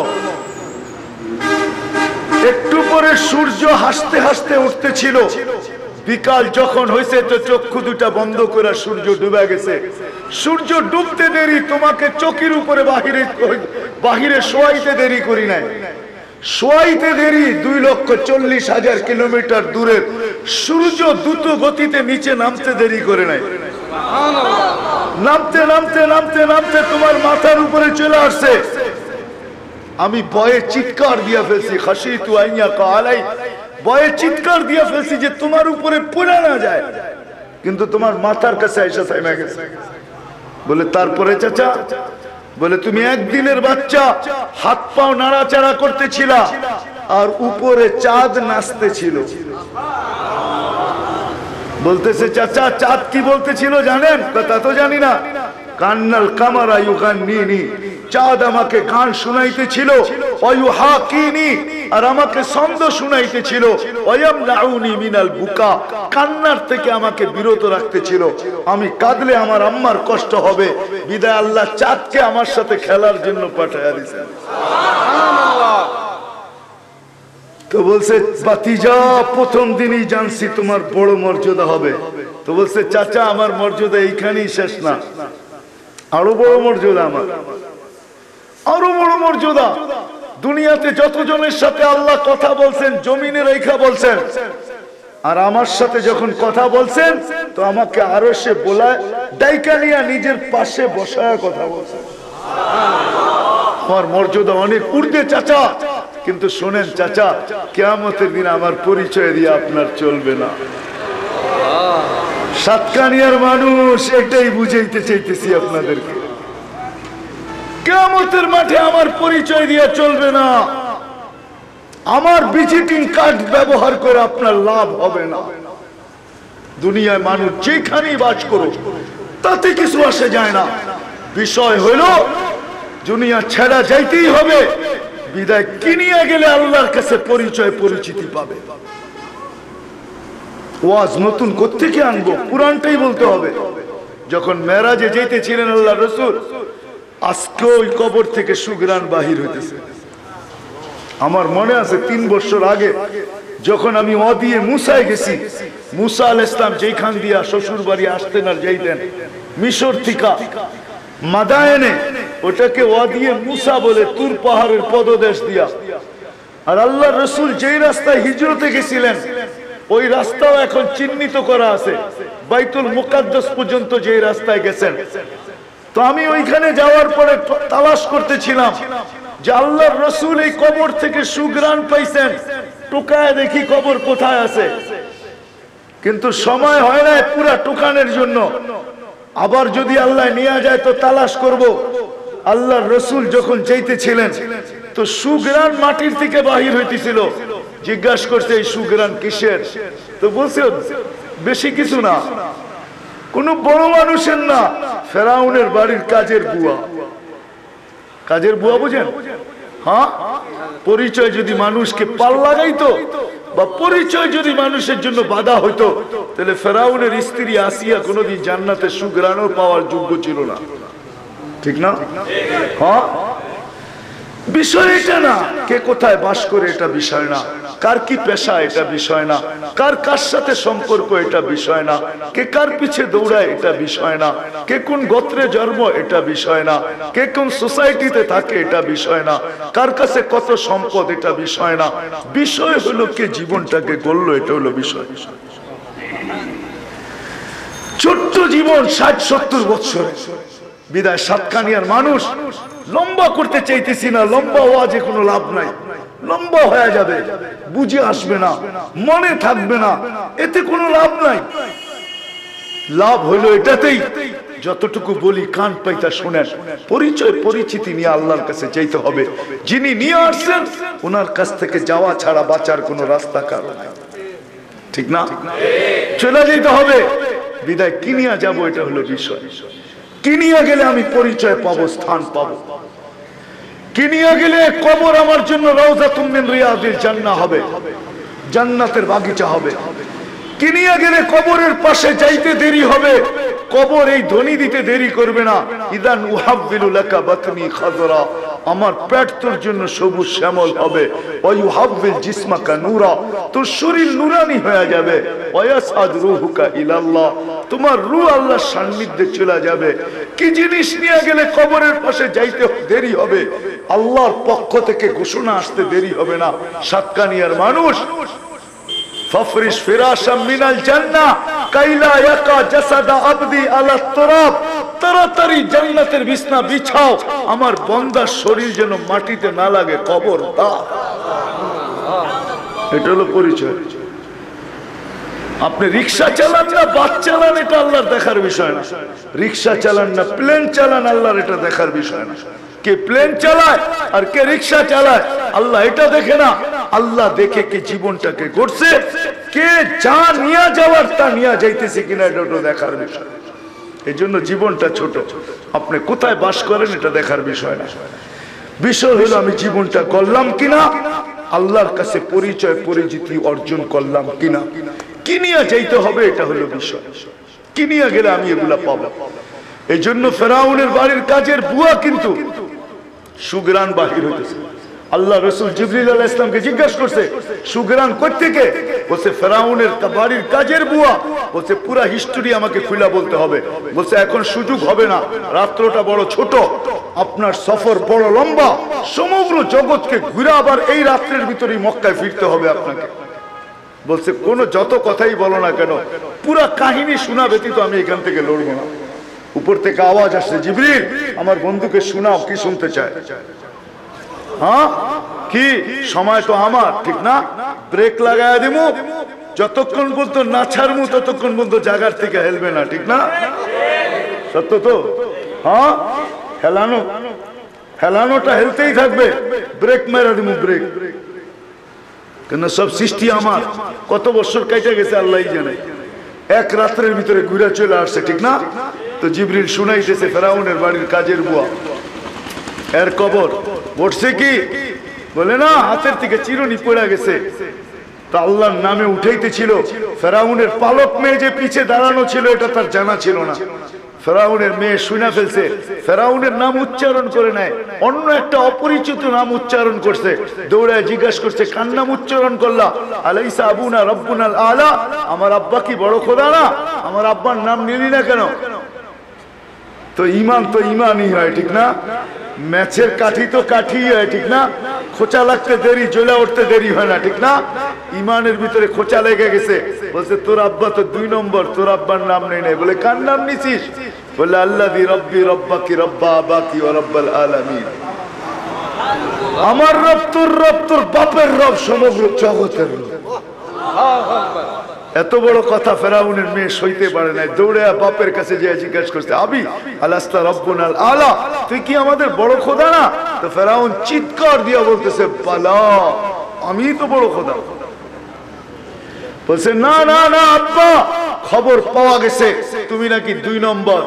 একটু পরে সূর্য হাসতে হাসতে উঠতেছিল, বিকাল যখন হয়েছে তো চক্ষু দুটা বন্ধ করে সূর্য ডুবে গেছে। সূর্য ডুবতে দেরি, তোমাকে চকির উপরে বাহিরে বাহিরে শোয়াইতে দেরি করি নাই, শোয়াইতে দেরি দুই লক্ষ চল্লিশ হাজার কিলোমিটার দূরে সূর্য দ্রুত গতিতে নিচে নামতে দেরি করে নাই। নামতে নামতে নামতে নামতে তোমার মাথার উপরে চলে আসছে। আমি ভয়ে চিৎকার দিয়া ফেলছি, খাশিতু আইয়াকা আলাই, ভয়ে চিৎকার দিয়া ফেলছি যে তোমার উপরে পড়ে না যায়, কিন্তু তোমার মাথার কাছে এসে থেমে গেছে। বলে তারপরে চাচা? বলে তুমি একদিনের বাচ্চা, হাত পাও নাড়াচাড়া করতেছিল আর উপরে চাঁদ নাচতেছিল। বলতেছে চাচা চাঁদ কি বলতেছিল জানেন? তা তো জানি না। কান্নাল কামারা ইউগান্নিনি, চাঁদ আমাকে গান শুনাইতেছিল, ওয়ুহাকিনি, আর আমাকে ছন্দ শুনাইতেছিল, ওয়ায়ামনাউনি মিনাল বুকা, কান্নার থেকে আমাকে বিরত রাখতেছিল। আমি কাঁদলে আমার আম্মার কষ্ট হবে, বিদায় আল্লাহ চাঁদকে আমার সাথে খেলার জন্য পাঠাইয়া দিয়েছেন। সুবহানাল্লাহ। তো বলছে ভাতিজা প্রথম দিনই জানছি তোমার বড় মর্যাদা হবে। তো বলছে চাচা আমার মর্যাদা এইখানেই শেষ না, আরো বড় মর্যাদা আমার, আরো বড় মর্যাদা। দুনিয়াতে যতজনের সাথে আল্লাহ কথা বলছেন জমিনে রেখা বলছেন, আর আমার সাথে যখন কথা বলছেন তো আমাকে আরো সে বলায় ডাইকা নিয়ে নিজের পাশে বসায় কথা বলছেন। আমার মর্যাদা অনেক ঊর্ধ্বে চাচা। কিন্তু শোনেন চাচা, কিয়ামতের দিন আমার পরিচয় দিয়ে আপনার চলবে না। সাতকানিয়ার মানুষ এটাই বুঝাইতে চাইতেছি আপনাদেরকে, কিয়ামতের মাঠে আমার পরিচয় দিয়ে চলবে না। আমার ভিজিটিং কার্ড ব্যবহার করে আপনার লাভ হবে না। দুনিয়ায় মানুষ যেখানেই বাস করুক তাতে কিছু আসে যায় না। বিষয় হইল দুনিয়া ছেড়া যাইতেই হবে, বিদায় কিনিয়া গেলে আল্লাহর কাছে পরিচয় পরিচিতি পাবে। ওয়াজ নতুন কোত্থেকে আনবো? পুরানটাই বলতে হবে। যখন মেরাজে যেতেছিলেন আল্লাহ রসুল, আজকে ওই কবর থেকে সুগ্রাণ বাহির হইতেছে। আমার মনে আছে তিন বছর আগে যখন আমি ও দিয়ে মুসায় গেছি, মুসা আল ইসলাম যেখান দিয়া শ্বশুর বাড়ি আসতেন আর যাইতেন মিশর থিকা মাদায়েনে, ওটাকে ও দিয়ে মুসা বলে, তুর পাহাড়ের পদদেশ দিয়া। আর আল্লাহ রসুল যেই রাস্তায় হিজরতে গেছিলেন ওই রাস্তাও এখন চিহ্নিত করা আছে, বাইতুল মুকাদ্দাস পর্যন্ত যেই রাস্তায় গেছেন। তো আমি ওইখানে যাওয়ার পরে তালাশ করতেছিলাম যে আল্লাহর রসুল এই কবর থেকে সুগ্রাণ পাইছেন, টুকায় দেখি কবর কোথায় আছে। কিন্তু সময় হয় না পুরা টুকানের জন্য। আবার যদি আল্লাহ নিয়ে যায় তো তালাশ করব। আল্লাহর রসুল যখন যাইতেছিলেন তো সুগ্রাণ মাটির থেকে বাহির হইতেছিল। জিজ্ঞাসা করছে এই সুগ্রাণ কিসের? তো বলছে বেশি কিছু না, কোন বড় মানুষের না, ফেরাউনের বাড়ির কাজের বুয়া। কাজের বুয়া বুঝেন? হ্যাঁ, পরিচয় যদি মানুষকে পাল লাগাইতো বা পরিচয় যদি মানুষের জন্য বাধা হইতো তাহলে ফেরাউনের স্ত্রী আসিয়া কোনদিন জান্নাতে সুগ্রাণও পাওয়ার যোগ্য ছিল না। ঠিক না? হ্যাঁ, বিষয় এটা না কে কোথায় বাস করে, এটা বিষয় না। কার কি পেশা, এটা বিষয় না। কার কার সাথে সম্পর্ক, এটা বিষয় না। কে কার পিছে দৌড়ায়, এটা বিষয় না। কে কোন গোত্রে জন্ম, এটা বিষয় না। কে কোন সোসাইটিতে থাকে, এটা বিষয় না। কার কাছে কত সম্পদ, এটা বিষয় না। বিষয় হলো কে জীবনটাকে গড়লো, এটা হলো বিষয়। ছোট্ট জীবন ষাট সত্তর বছর, বিদায় সাতকানিয়ার মানুষ লম্বা করতে চাইতেছি না। লম্বা ওয়াজে কোনো লাভ নাই, লম্বা হয়ে যাবে, বুঝে আসবে না, মনে থাকবে না, এতে কোনো লাভ নাই। লাভ হলো এটাতেই যতটুকু বলি কান পাইতা শুনেন। পরিচয় পরিচিতি নিয়ে আল্লাহর কাছে যাইতে হবে। যিনি নিয়ে আসছেন ওনার কাছ থেকে যাওয়া ছাড়া বাঁচার কোনো রাস্তা কারো নাই। ঠিক না? চলে যেতে হবে, বিদায় কিনিয়া যাব, এটা হলো বিষয়। কিনিয়া গেলে আমি পরিচয় পাবো, স্থান পাবো। কিনিয়া গেলে কবর আমার জন্য রাউযাতুম মিন রিয়াদিল জান্নাহ হবে, জান্নাতের বাগিচা হবে। কিনিয়া গেলে কবরের পাশে যাইতে দেরি হবে, কবর এই ধ্বনি দিতে দেরি করবে না। ইদান উহাব্বিলু লাকা বাতনি খাযরা, আমার পেট তোর জন্য সবুজ শ্যামল হবে। ওয়া ইউহাব্বিল জিসমাকা নূরা, তোর শরীর নূরানি হয়ে যাবে। ওয়া ইয়াসআদ রূহুকা ইলাল্লাহ, তোমার রূহ আল্লাহর সান্নিধ্যে চলে যাবে। কি জিনিস নিয়ে গেলে কবরের পাশে যাইতে দেরি হবে? আল্লাহর পক্ষ থেকে ঘোষণা আসতে দেরি হবে না। সাতকানিয়ার মানুষ ফাফরিশ ফিরাশাম মিনাল জান্নাহ কাইলা ইয়াকা জাসাদা আবদি আলা তুরাব, তাড়াতাড়ি জান্নাতের বিছনা বিছাও, আমার বান্দার শরীর যেন মাটিতে না লাগে। কবর দা, এটা হলো পরিচয়। আপনি রিকশা চালান না বাস চালান, এটা আল্লাহর দেখার বিষয় না। রিকশা চালান না প্লেন চালান, আল্লাহর এটা দেখার বিষয় না। কে প্লেন চালায় আর কে রিকশা চালায় আল্লাহ এটা দেখে না। আল্লাহ দেখে কে জীবনটাকে গড়ছে, কে যা নিয়ে যাওয়ার তা নিয়ে যাইতেছে কিনা, এটা দেখার বিষয়। এই জন্য জীবনটা ছোট, আপনি কোথায় বাস করেন এটা দেখার বিষয় না। বিষয় হলো আমি জীবনটা করলাম কিনা, আল্লাহর কাছে পরিচয় পরিচিতি অর্জন করলাম কিনা। কিনিয়া যাইতে হবে, এটা হলো বিষয়। কিনিয়া গেলে আমি এগুলা পাবো। এই জন্য ফেরাউনের বাড়ির কাজের বুয়া কিন্তু সুগ্রাণ বাহির হইতেছে। আল্লাহ রসুল জিবরিল আলাইহিস সালামকে জিজ্ঞাসা করছে সুগ্রান কই থেকে? বলছে ফেরাউনের বাড়ির কাজের বুয়া। বলছে পুরা হিস্টরি আমাকে খুলে বলতে হবে। বলছে এখন সুযোগ হবে না, রাত্রটা বড় ছোট, আপনার সফর বড় লম্বা, সমগ্র জগৎকে ঘুরে আবার এই রাত্রের ভিতরেই মক্কায় ফিরতে হবে আপনাকে। বলছে কোন যত কথাই বলো না কেন, পুরা কাহিনী শোনা ব্যতীত আমি এখান থেকে লড়বো না। উপর থেকে আওয়াজ আসছে, জিবরিল আমার বন্ধুকে শোনাও, কি শুনতে চায়? হ্যাঁ কি সময় তো আমার, ঠিক না? ব্রেক লাগায় দিব, যতক্ষণ পর্যন্ত না ছাড়বো ততক্ষণ পর্যন্ত জায়গার থেকে হেলবে না, ঠিক না? সত্য তো? হ্যাঁ হেলানো হেলানোটা হেলতেই থাকবে, ব্রেক মেরা দিব, ব্রেক। কেন সব সৃষ্টি আমার, কত বছর কেটে গেছে আল্লাহ জানে, এক রাত্রের ভিতরে ঘুরে চলে আসছে, ঠিক না? তো জিবরিল শুনাইতেছে ফেরাউনের বাড়ির কাজের বুয়া, এর কবর পড়ছে কি? বলে না, হাতের থেকে চিরুনি পড়ে গেছে। তা আল্লাহর নামে উঠাইতেছিল, ফেরাউনের পালক মেয়ে যে পিছে দাঁড়ানো ছিল এটা তার জানা ছিল না। ফেরাউনের মেয়ে শুনে ফেলছে, ফেরাউনের নাম উচ্চারণ করে নাই, অন্য একটা অপরিচিত নাম উচ্চারণ করছে। দৌড়ায় জিজ্ঞাসা করছে কার নাম উচ্চারণ করলা? আলাইসা আবুনা রব্বুনাল আলা, আমার আব্বা কি বড় খোদা না? আমার আব্বার নাম নিলি না কেন? তো ইমান তো ইমানই হয়, ঠিক না? ম্যাচের কাঠি তো কাঠি হয়, ঠিক না? খোঁচা লাগতে দেরি, জ্বলে উঠতে দেরি হয় না, ঠিক না? ইমানের ভিতরে খোঁচা লেগে গেছে। বলছে তোর আব্বা তো দুই নম্বর, তোর আব্বার নাম নেই নাই। বলে কার নাম নিছিস? বলে আল্লাযী রব্বি রব্বাকি রব্বা আবাকি ওয়া রব্বাল আলামিন, আমার রব তোর রব তোর বাপের রব, সমগ্র জগতের রব। এত বড় কথা ফেরাউনের মেয়ে সইতে পারে নাই, দৌড়ে বাপের কাছে যে জিজ্ঞাসা করছে, আবি আলাস্তা রব্বুনাল আলা, তুই কি আমাদের বড় খোদা না? তো ফেরাউন চিৎকার দিয়া বলতেছে, বালা, আমি তো বড় খোদা। বলছে না না না আব্বা, খবর পাওয়া গেছে তুমি নাকি দুই নম্বর।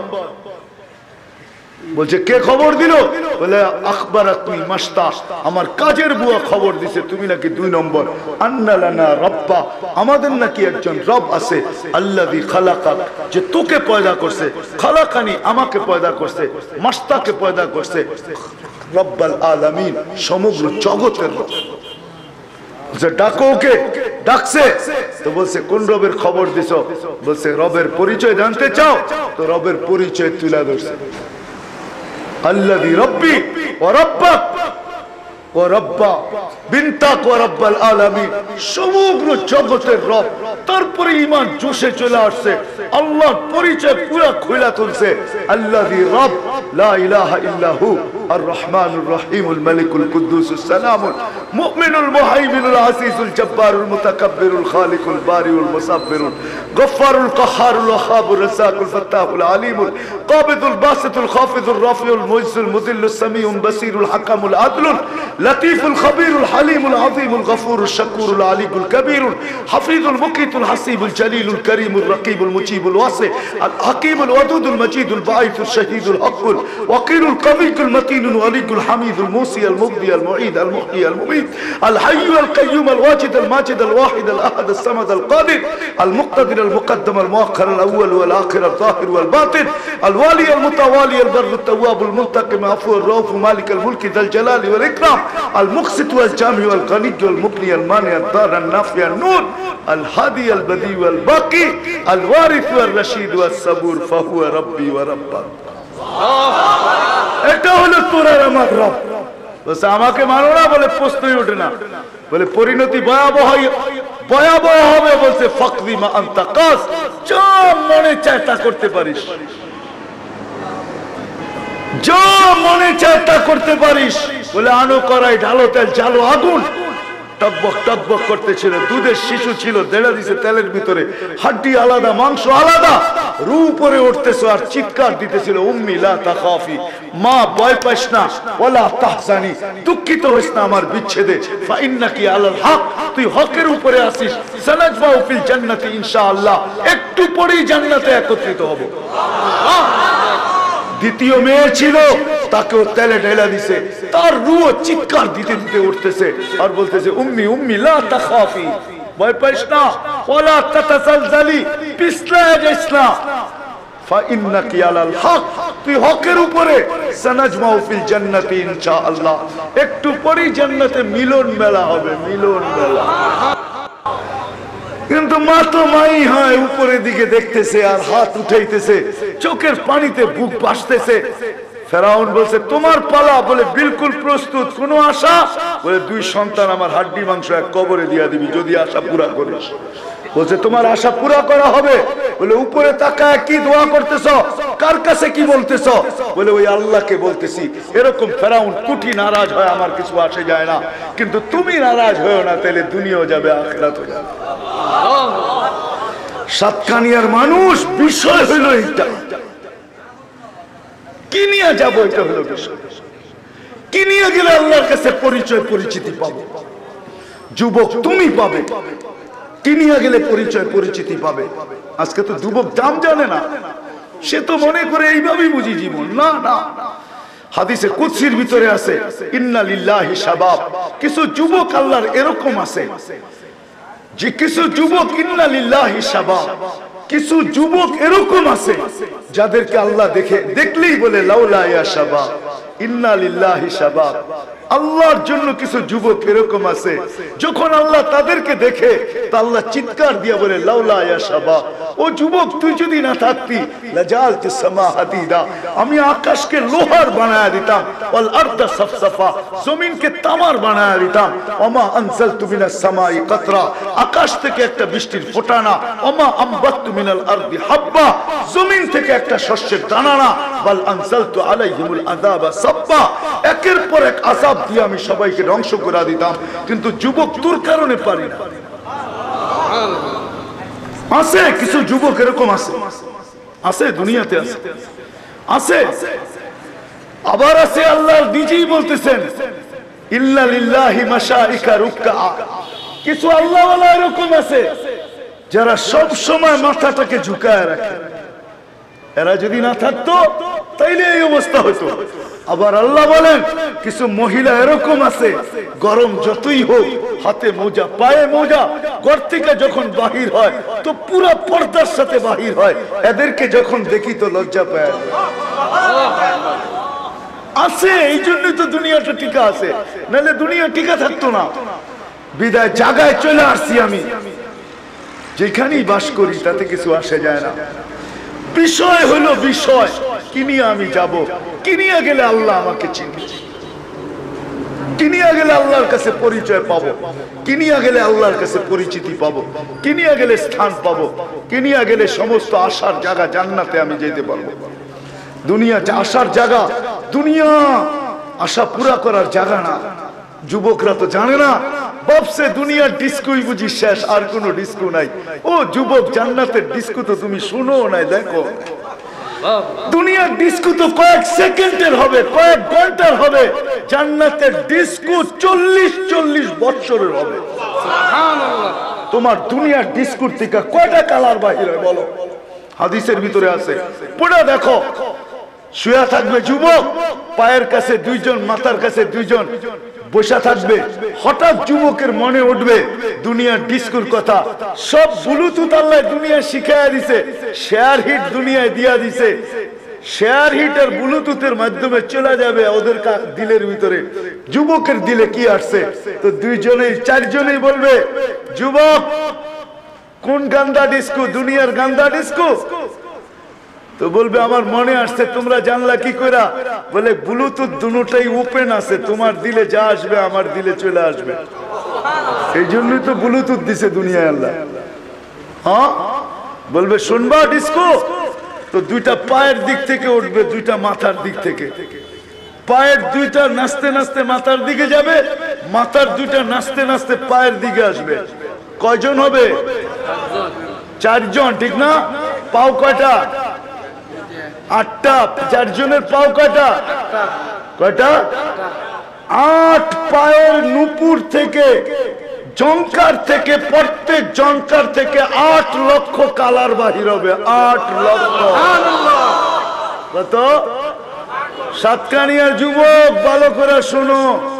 বলছে কে খবর দিল? বলে আখবারাতনি মাস্তা, আমার কাজের বুয়া খবর দিছে তুমি নাকি দুই নম্বর। আন্না লানা রব্বা, আমাদের নাকি একজন রব আছে, আল্লাযী খালাকাক, যে তোকে পয়দা করছে, খালাকানি আমাকে পয়দা করছে, মাস্তাকে পয়দা করছে, রব্বাল আলামিন সমগ্র জগতের রব। বলছে ডাকো ওকে। ডাকছে তো বলছে কোন রবের খবর দিছো? বলছে রবের পরিচয় জানতে চাও? তো রবের পরিচয় তুলে ধরছে, আল্লাযী রব্বি ওয়া রাব্বাক ওয়া রাব্বা বিনতাক ওয়া রাব্বাল আলামিন, সমগ্র জগতের রব। তারপরে ঈমান জোশে চলে আসছে, আল্লাহর পরিচয় পুরো খুলে তুলছে, আল্লাযী রব লা ইলাহা ইল্লা হু আর রহমানুর রহিমুল মালিকুল কুদ্দুসুস সালামুল মুমিনুল মুহাইমিনুল আসিসুল জব্বারুল মুতাকাব্বিরুল খালিকুল বারিউল মুসাব্বিরুল গফফারুল কাহ্হারুল ওয়াহাবুর রাসাকুল ফাত্তাহুল আলিমুল কাবিদুল বাসিতুল খাফিদুর রাফিউল মুইজ্জুল মুদিল্লুস সামিউল বাসিরুল হাকামুল আদলুল লতীফুল খবীরুল হালিমুল আযীমুল গফুরুশ শাকুরুল আলিকুল কবীরুল হাফিজুল মুকিতুল হাসিবুল জলিলুল করিমুল রকিবুল মুজিবুল ওয়াসি আল হাকিমুল ওয়াদুদুল মজিদুল বাঈসুল শহীদুল হকুল ওয়াকিলুল কবিকুল মতিনুল ওয়ালিকুল হামিদুল মুসি আল মুগদি আল মুঈদ আল মুহয়ি আল মুমীত আল হাইয়্যু আল কাইয়্যুম আল ওয়াজিদ আল মাজিদ আল ওয়াহিদ আল আহাদ আল সামাদ আল কাদির আল মুক্তাদির আল মুকদ্দম আল মুআখ্খার আল আউয়াল ওয়াল আখির আল যাহির ওয়াল বাতিন আল ওয়ালি আল মুতাওয়ালি আল বরর আল তাওয়াব আল মুনতাকিম আফু আর রাউফ মালিক আল মুলক যাল জালালি ওয়াল ইকরাম আল মুকসিত ওয়াল জামি ওয়াল গনি ওয়াল মুগনি আল মানি আল দার আল নাফি আল নূর আল হাদি আল বদি ওয়াল বাকি আল ওয়ারিস ওয়াল রশিদ ওয়াস সাবুর ফাহুয়া রাব্বি ওয়া রাব্বাক। এটা হলো তোর আর আমার রব। বলছে আমাকে মানো না? বলে প্রশ্নই ওঠে না। বলে পরিণতি ভয়াবহ ভয়াবহ হবে। বলছে ফাকদি মা আনতা কাস, যা মনে চায় তা করতে পারিস, যা মনে চায় তা করতে পারিস। বলে আনো করাই, ঢালো তেল, জ্বালো আগুন। টকবক টকবক করতেছিল, দুধের শিশু ছিল, দেড়া দিছে তেলের ভিতরে, হাড্ডি আলাদা, মাংস আলাদা, রু উপরে উঠতেছে আর চিৎকার দিতেছিল, উম্মি লা তাখাফি, মা ভয় পাইস না, ওয়ালা তাহজানি, দুঃখিত হইস না আমার বিচ্ছেদে, ফা ইন্নাকি আলাল হক, তুই হকের উপরে আছিস, সানাজবাউ ফিল জান্নাতি ইনশাআল্লাহ, একটু পরেই জান্নাতে একত্রিত হব। দ্বিতীয় মেয়ে ছিল, তাকেও তেলে ঢেলা দিছে, তার রুহ চিৎকার দিতে দিতে উঠতেছে আর বলতেছে উম্মি উম্মি লা তাখাফি, ভয় পাইস না, ওয়ালা তাতাসালজালি, পিছলা যাইস না, ফাইন্নাকি আলাল হক, তুই হকের উপরে, সানাজমাউ ফিল জান্নাতি ইনশাআল্লাহ, একটু পরেই জান্নাতে মিলন মেলা হবে, মিলন মেলা। কিন্তু মা তো মাই হয়, উপরের দিকে দেখতেছে আর হাত উঠাইতেছে, চোখের পানিতে বুক ভাসতেছে। ফেরাউন বলছে তোমার পালা, বলে বিলকুল প্রস্তুত। কোন আশা? বলে দুই সন্তান আমার হাড্ডি মাংস এক কবরে দিয়া দিবি যদি আশা পুরা করিস। বলছে তোমার আশা পুরা করা হবে। বলে উপরে তাকায় কি দোয়া করতেছ, কার কাছে কি বলতেছ? বলে ওই আল্লাহকে বলতেছি। এরকম ফেরাউন কুটি নারাজ হয়, আমার কিছু আসে যায় না, কিন্তু তুমি নারাজ হয়েও না, তাহলে দুনিয়াও যাবে আখিরাতও যাবে। সাতকানিয়ার মানুষ, বিষয় হইল এইটা, কি নিয়ে যাবো, এটা হলো বিষয়। কি নিয়ে গেলে আল্লাহর কাছে পরিচয় পরিচিতি পাবো? যুবক তুমি পাবে, কি নিয়ে গেলে পরিচয় পরিচিতি পাবে? আজকে তো যুবক দাম জানে না, সে তো মনে করে এইভাবেই বুঝি জীবন। না না, হাদিসে কুদসির ভিতরে আছে ইন্না লিল্লাহি শাবাব, কিছু যুবক আল্লাহর এরকম আছে যে কিছু যুবক ইন্না লিল্লাহি শাবাব, কিছু যুবক এরকম আছে যাদেরকে আল্লাহ দেখে দেখলেই বলে লাউলা ইয়া শাবাব, ইন্না লিল্লাহি শাবাব। আল্লাহর জন্য কিছু যুবক এরকম আছে, যখন আল্লাহ তাদেরকে দেখে তা আল্লাহ চিৎকার দিয়ে বলে লাউলা ইয়া শাবাব, ও যুবক তুই যদি না থাকতি লাজালতুস সামা হাদিদা, আমি আকাশকে লোহার বানায়া দিতাম, ওয়াল আরদা সাফসাফা, জমিনকে তামার বানায়া দিতাম, ওমা আনজালতু মিনাস সামাই কাতরা, আকাশ থেকে একটা বৃষ্টির ফোঁটা না, ওমা আমবাততু মিনাল আরদি হাব্বা, জমিন থেকে একটা শস্যের দানা না, বাল আনজালতু আলাইহিমুল আযাবা সাব্বা, একের পর এক আযাব দিয়ে আমি সবাইকে ধ্বংস করে দিতাম। কিন্তু যুবক তোর কারণে পারি না। আছে কিছু যুবক এরকম আছে, আছে দুনিয়াতে আছে, আছে। আবার আছে আল্লাহ নিজেই বলতেছেন ইল্লা লিল্লাহি মাশাইকা রুকআ, কিছু আল্লাহওয়ালা এরকম আছে যারা সব সময় মাথাটাকে ঝুঁকায় রাখে। এরা যদি না থাকতো তাইলে এই অবস্থা হতো। আবার আল্লাহ বলেন কিছু মহিলা এরকম আছে, গরম যতই হোক হাতে মোজা পায়ে মোজা, ঘর থেকে যখন বাহির হয় তো পুরো পর্দার সাথে বাহির হয়, এদেরকে যখন দেখি তো লজ্জা পায়। আছে, এই জন্যই তো দুনিয়াটা টিকা আছে, নাহলে দুনিয়া টিকা থাকতো না। বিদায় জায়গায় চলে আসছি আমি, যেখানেই বাস করি তাতে কিছু আসে যায় না। বিষয় হলো বিষয়, কি নিয়ে আমি যাব, কি নিয়ে গেলে আল্লাহ আমাকে চিনবে, কি নিয়ে গেলে আল্লাহর কাছে পরিচয় পাবো, কি নিয়ে গেলে আল্লাহর কাছে পরিচিতি পাবো, কি নিয়ে গেলে স্থান পাবো, কি নিয়ে গেলে সমস্ত আশার জায়গা জান্নাতে আমি যেতে পারবো। দুনিয়া আশার জায়গা, দুনিয়া আশা পুরা করার জায়গা না। যুবকরা তো জানে না, ভাবছে দুনিয়ার ডিস্কোই বুঝি শেষ, আর কোনো ডিস্কো নাই। ও যুবক, জান্নাতের ডিস্কো তো তুমি শুনো নাই, দেখো। দুনিয়ার ডিস্কো তো কয়েক সেকেন্ডের হবে, কয়েক ঘন্টার হবে, জান্নাতের ডিস্কো চল্লিশ চল্লিশ বছরের হবে। তোমার দুনিয়ার ডিস্কোর থেকে কয়টা কালার বাহির হয় বলো? হাদিসের ভিতরে আছে, পড়ে দেখো। শুয়া থাকবে যুবক, পায়ের কাছে দুইজন, মাথার কাছে দুইজন বসা থাকবে। হঠাৎ যুবকের মনে উঠবে দুনিয়ার ডিস্কোর কথা। সব ব্লুটুথ আল্লাহ দুনিয়া শিখাইয়া দিছে, শেয়ার হিট দুনিয়ায় দিয়া দিছে। শেয়ার হিট আর ব্লুটুথের মাধ্যমে চলে যাবে ওদের দিলের ভিতরে। যুবকের দিলে কি আসছে? তো দুইজনেই চারজনেই বলবে যুবক কোন গান্দা ডিস্কো? দুনিয়ার গান্দা ডিস্কো। তো বলবে আমার মনে আসছে। তোমরা জানলা কি করে? বলে ব্লুটুথ দুটোটাই ওপেন আছে, তোমার দিলে যা আসবে আমার দিলে চলে আসবে। এই জন্যই তো ব্লুটুথ দিছে দুনিয়ায় আল্লাহ। হ্যাঁ বলবে শুনবা ডিস্কো? তো দুইটা পায়ের দিক থেকে উঠবে, দুইটা মাথার দিক থেকে। পায়ের দুইটা নাচতে নাচতে মাথার দিকে যাবে, মাথার দুইটা নাচতে নাচতে পায়ের দিকে আসবে। কয়জন হবে? চারজন, ঠিক না? পাও কয়টা? আটটা। চারজনের পাও কয়টা? কয়টা? আট। পায়ের নুপুর থেকে, জঙ্কার থেকে, প্রত্যেক জঙ্কার থেকে আট লক্ষ কালার বাহির হবে। আট লক্ষ। কত? সাতকানিয়ার যুবক ভালো করে শোনো,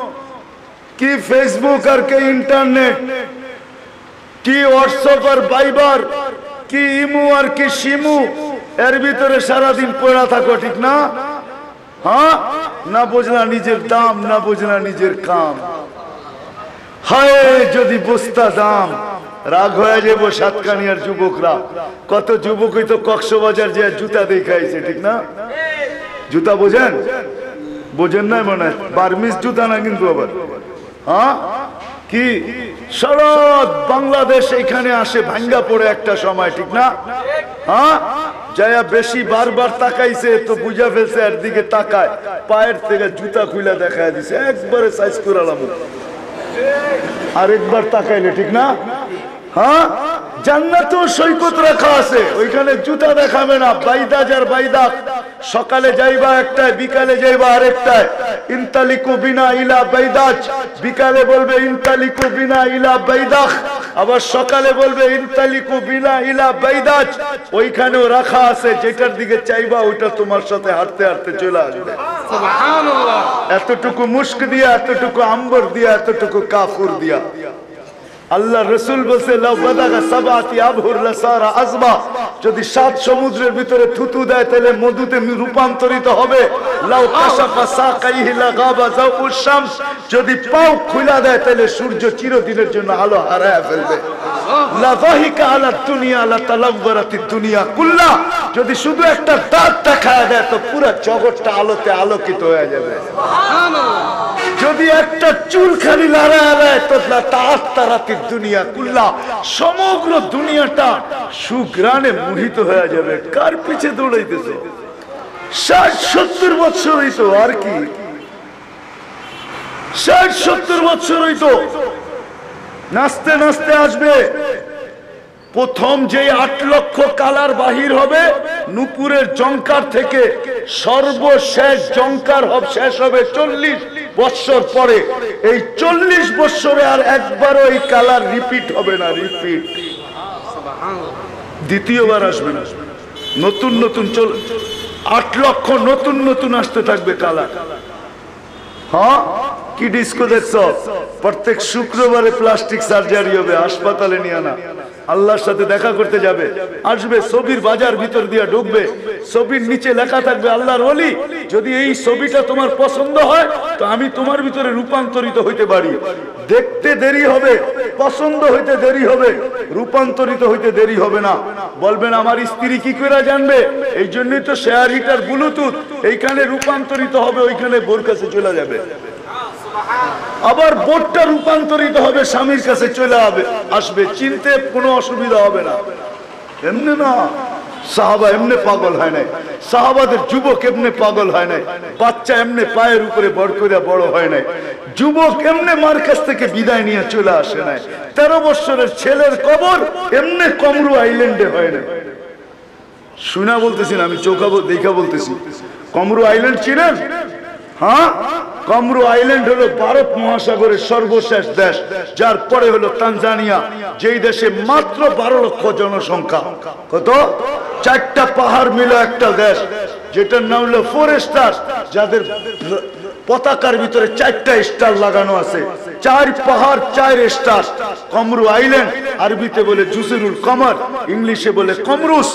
কি ফেসবুক আর কি ইন্টারনেট, কি হোয়াটসঅ্যাপ আর ভাইবার, কি ইমু আর কি শিমু, এর ভিতরে সারাদিন পড়া থাকো, ঠিক না? হ্যাঁ, না বুঝলা নিজের দাম, না বুঝলা নিজের কাম। হায় যদি বুঝতা দাম, রাগ হয়ে যাবো সাতকানিয়ার যুবকরা। কত যুবকই তো কক্সবাজার যে জুতা দেখাইছে, ঠিক না? জুতা বোঝেন? বোঝেন না মনে হয়, বার্মিস জুতা না কিন্তু আবার। হ্যাঁ, কি সারা বাংলাদেশ এখানে আসে ভাঙ্গা পড়ে একটা সময়, ঠিক না? হ্যাঁ, যায়া বেশি বারবার তাকাইছে তো বুঝা ফেলছে, এর দিকে তাকায় পায়ের থেকে জুতা খুলে দেখায় দিছে, একবারে সাইজ করালাম। আরেকবার তাকাইলে, ঠিক না? হ্যাঁ, জান্নাতেও সৈকত রাখা আছে, ওইখানে জুতা দেখাবে না। বাইদাজ আর বাইদাক, সকালে যাইবা একটায়, বিকালে যাইবা আরেকটায়। ইনতালিকু বিনা ইলা বাইদাজ, বিকালে বলবে ইনতালিকু বিনা ইলা বাইদাক, আবার সকালে বলবে ইনতালিকু বিনা ইলা বাইদাজ। ওইখানেও রাখা আছে, যেটার দিকে চাইবা ওইটা তোমার সাথে হাঁটতে হাঁটতে চলে আসবে। সুবহানাল্লাহ। এতটুকু মুস্ক দিয়া, এতটুকু আম্বর দিয়া, এতটুকু কাফুর দিয়া। আল্লাহ রসুল বলছে যদি সাত সমুদ্রের ভিতরে থুতু দেয় তাহলে মধুতে রূপান্তরিত হবে। যদি পাও খুলা দেয় তাহলে সূর্য চিরদিনের জন্য আলো হারায় ফেলবে। যদি শুধু একটা দাঁত দেখা দেয় তো পুরো জগৎটা আলোতে আলোকিত হয়ে যাবে। যদি একটা চুলখানি লড়ায় দেয় তো তারাতির দুনিয়া কুল্লা, সমগ্র দুনিয়াটা সুগ্রানে মোহিত হয়ে যাবে। কার পিছে দৌড়াইতেছ? ষাট সত্তর বছর হইতো, আর কি ষাট সত্তর বছর হইতো। নাচতে নাচতে আসবে প্রথম যে আট লক্ষ কালার বাহির হবে নূপুরের জঙ্কার থেকে, সর্বশেষ জঙ্কার হবে শেষ হবে চল্লিশ বছর পরে। এই চল্লিশ বছরে আর একবারও এই কালার রিপিট হবে না, রিপিট দ্বিতীয়বার আসবে না। নতুন নতুন চল আট লক্ষ নতুন নতুন আসতে থাকবে কালার। হ্যাঁ, কি ডিস্কো দেখছ? প্রত্যেক শুক্রবারে প্লাস্টিক সার্জারি হবে, হাসপাতালে নিয়ে আনা। আল্লাহর সাথে দেখা করতে যাবে, আসবে ছবির বাজার ভিতর দিয়ে ঢুকবে, ছবির নিচে লেখা থাকবে আল্লাহর ওলি, যদি এই ছবিটা তোমার পছন্দ হয় তো আমি তোমার ভিতরে রূপান্তরিত হইতে পারি। দেখতে দেরি হবে, পছন্দ হইতে দেরি হবে, রূপান্তরিত হইতে দেরি হবে না। বলবেন আমার স্ত্রী কি করে জানবে? এই জন্যই তো শেয়ার হিটার ব্লুটুথ, এইখানে রূপান্তরিত হবে, ওইখানে বোর কাছে চলে যাবে। আবার বোর্ডটা রূপান্তরিত হবে, স্বামীর কাছে চলে আসবে, চিনতে কোনো অসুবিধা হবে না। এমনি না, সাহাবা এমনি পাগল হয় নাই, সাহাবাদের যুবক এমনি পাগল হয় নাই, বাচ্চা এমনি পায়ের উপরে বড় করে বড় হয় নাই, যুবক এমনি মার কাছ থেকে বিদায় নিয়ে চলে আসে নাই। তেরো বছরের ছেলের কবর এমনি কমরু আইল্যান্ডে হয় না। শুনা বলতেছি না, আমি চোখা দেখা বলতেছি। কমরু আইল্যান্ড চিনেন? হ্যাঁ, কমরু আইল্যান্ড হলো ভারত মহাসাগরের সর্বশেষ দেশ, যার পরে হলো তানজানিয়া, যেই দেশে মাত্র বারো লক্ষ জনসংখ্যা। কত? চারটা পাহাড় মিলে একটা দেশ, যেটার নাম হলো ফোর স্টার, যাদের পতাকার ভিতরে চারটা স্টার লাগানো আছে। চার পাহাড়, চার স্টার। কমরু আইল্যান্ড আরবিতে বলে জুসিরুল কমর, ইংলিশে বলে কমরুস।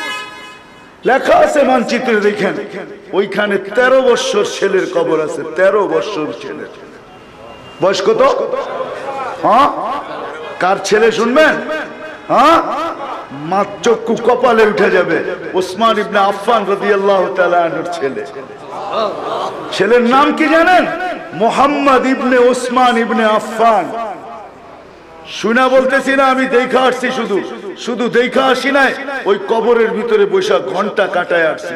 লেখা আছে মানচিত্রে, দেখেন ওইখানে তেরো বছর ছেলের কবর আছে। তেরো বছর ছেলের বয়স কত? হ্যাঁ, কার ছেলে শুনবেন? হ্যাঁ, মা চক্ষু কপালে উঠে যাবে। ওসমান ইবনে আফফান রাদিয়াল্লাহু তাআলা আনহুর ছেলে। ছেলের নাম কি জানেন? মুহাম্মদ ইবনে ওসমান ইবনে আফফান। শুনা বলতেছি না, আমি দেখা আসছি, শুধু শুধু দেখা আসি নাই, ওই কবরের ভিতরে বৈশাখ ঘন্টা কাটায় আসছি।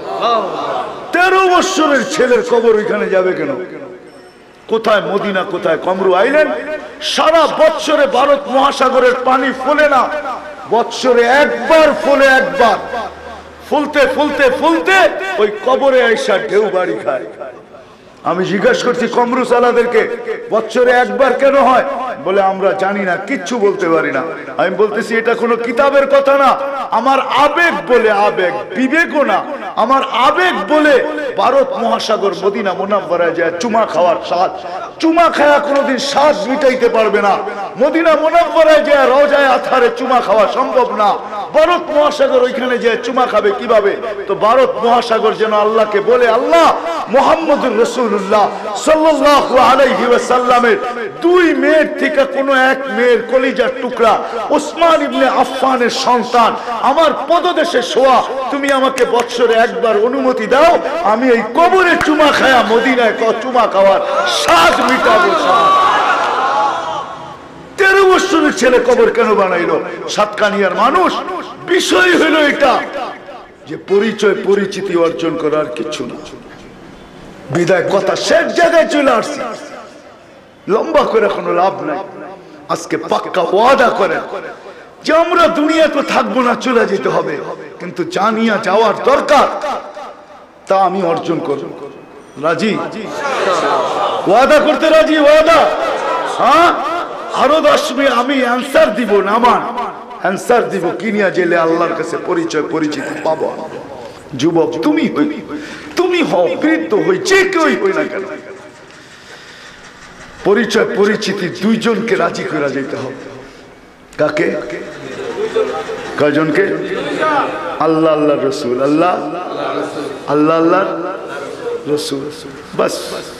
তেরো বছরের ছেলের কবর ওইখানে যাবে কেন? কোথায় মদিনা, কোথায় কমরু আইল্যান্ড? সারা বৎসরে ভারত মহাসাগরের পানি ফোলে না, বৎসরে একবার ফোলে, একবার। ফুলতে ফুলতে ফুলতে ওই কবরে আইসা ঢেউ বাড়ি খায়। আমি জিজ্ঞাসা করছি কমরু সালাদেরকে, বছরে একবার কেন হয়? বলে আমরা জানি না, কিচ্ছু বলতে পারি না। আমি বলতেছি এটা কোনো কিতাবের কথা না, আমার আবেগ বলে, আবেগ, বিবেকও না, আমার আবেগ বলে ভারত মহাসাগর মদিনা মুনাওয়ারায় যায় চুমা খাওয়ার স্বাদ। চুমা খায়া কোনোদিন স্বাদ মিটাইতে পারবে না। মদিনা মুনাওয়ারায় যায় রওজায়ে আতহারে চুমা খাওয়া সম্ভব না। ভারত মহাসাগর ওইখানে যে চুমা খাবে কিভাবে? তো ভারত মহাসাগর যেন আল্লাহকে বলে, আল্লাহ মুহাম্মদুর রাসূলুল্লাহ সাল্লাল্লাহু আলাইহি ওয়াসাল্লামের দুই মেয়ের থেকে কোন এক মেয়ের কলিজার টুকরা ওসমান ইবনে আফফানের সন্তান আমার পদদেশে শোয়া, তুমি আমাকে বৎসরে একবার অনুমতি দাও, আমি এই কবরে চুমা খায়া মদিনায় চুমা খাওয়ার স্বাদ মিটাবো। তেরো বছরের ছেলে কবর কেন বানাইলো? সাতকানিয়ার মানুষ, বিষয় হইল এটা যে পরিচয় পরিচিতি অর্জন করার কিছু না। বিদায় কথা শেষ জায়গায় চলে আসছে, লম্বা করে কোনো লাভ নাই। আজকে পাক্কা ওয়াদা করেন যে আমরা দুনিয়াতে থাকবো না, চলে যেতে হবে, কিন্তু জানিয়া যাওয়ার দরকার, তা আমি অর্জন করব। রাজি? ওয়াদা করতে রাজি? ওয়াদা? হ্যাঁ, আরো দশ মিনিট আমি অ্যান্সার দিব, নামান অ্যান্সার দিব, কিনিয়া জেলে আল্লাহর কাছে পরিচয় পরিচিতি পাবো। যুবক তুমি হই, তুমি হও, বৃদ্ধ হই, যে কেউই হই না কেন, পরিচয় পরিচিতি দুইজনকে রাজি করে যেতে হবে। কাকে? কয়জনকে? আল্লাহ আল্লাহ রসুল, আল্লাহ আল্লাহ আল্লাহ রসুল, বাস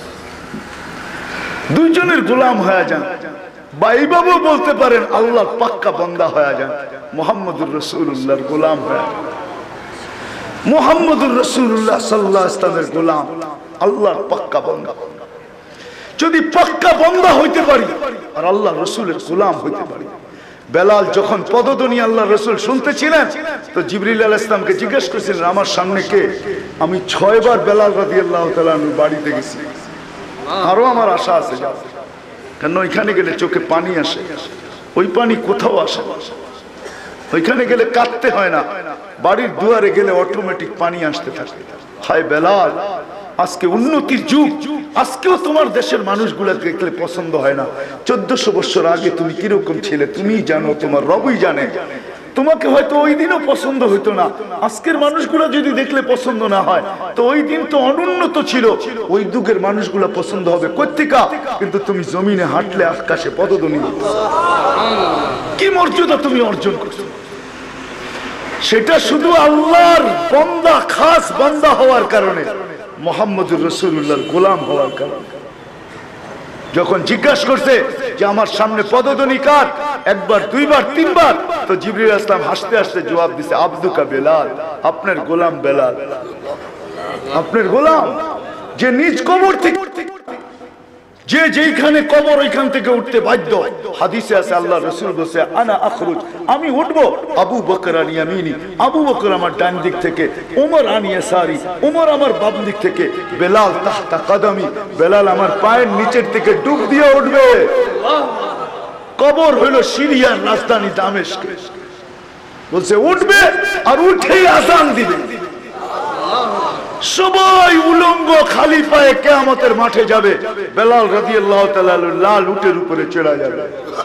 দুইজনের গোলাম হয়ে যান। বা এইভাবে বলতে পারেন আল্লাহর পাক্কা বান্দা হয়ে যান, মুহাম্মদুর রাসূলুল্লাহর গোলাম হয়ে যান। মুহাম্মদুর রাসূলুল্লাহ সাল্লাল্লাহু আলাইহি ওয়াসাল্লামের গোলাম, আল্লাহর পাক্কা বান্দা। যদি পাক্কা বান্দা হইতে পারি আর আল্লাহ রাসূলের গোলাম হইতে পারি। বেলাল যখন পদধ্বনি আল্লাহ রাসূল শুনতেছিলেন, তো জিবরিল আলাইহিস সালামকে জিজ্ঞেস করেছিলেন আমার সামনে কে? আমি ছয়বার বেলাল রাদিয়াল্লাহু তাআলা আনহুর বাড়িতে গেছি, আরো আমার আশা আছে যাব, কারণ ওইখানে গেলে চোখে পানি আসে, ওই পানি কোথাও আসে না। ওইখানে গেলে কাঁদতে হয় না, বাড়ির দুয়ারে গেলে অটোমেটিক পানি আসতে থাকে। হায় বেলাল, আজকে উন্নতির যুগ, আজকেও তোমার দেশের মানুষগুলা দেখলে পছন্দ হয় না। চোদ্দশো বছর আগে তুমি কিরকম ছিলে তুমি জানো, তোমার রবই জানে। তোমাকে হয়তো ওই দিনও পছন্দ হইতো না, আজকের মানুষগুলো যদি দেখলে পছন্দ না হয়, তো ওই দিন তো অনুন্নত ছিল, ওই যুগের মানুষগুলো পছন্দ হবে কোত্থেকা? কিন্তু তুমি জমিনে হাঁটলে আকাশে পদধ্বনি, কি মর্যাদা তুমি অর্জন করছো, সেটা শুধু আল্লাহর বান্দা, খাস বান্দা হওয়ার কারণে, মুহাম্মদুর রাসূলুল্লাহর গোলাম হওয়ার কারণে। যখন জিজ্ঞাসা করছে যে আমার সামনে পদধ্বনি কার, একবার দুইবার তিনবার, তো জিবরিল আলাইহিস সালাম হাসতে হাসতে জবাব দিছে আব্দুকা বেলাল, আপনার গোলাম বেলাল, আপনার গোলাম, যে নিজ কবর থেকে, যে যেখানে কবর ওইখান থেকে উঠতে বাধ্য। হাদিসে আছে আল্লাহ রাসূল বলেছে আনা আখরুজ, আমি উঠব, আবু বকর আন ইয়ামিনি, আবু বকর আমার ডান দিক থেকে, ওমর আন ইয়াসারি, ওমর আমার বাম দিক থেকে, বেলাল তাহতা কদমি, বেলাল আমার পায়ের নিচের থেকে ডুব দিয়ে উঠবে। কবর হলো সিরিয়ার রাজধানী দামেস্ক, বলছে উঠবে আর উঠেই আযান দিবে। সবাই উলঙ্গ খালি পায়ে কিয়ামতের মাঠে যাবে, বেলাল রাদিয়াল্লাহু তাআলা লাল উটের উপরে চড়া যাবে।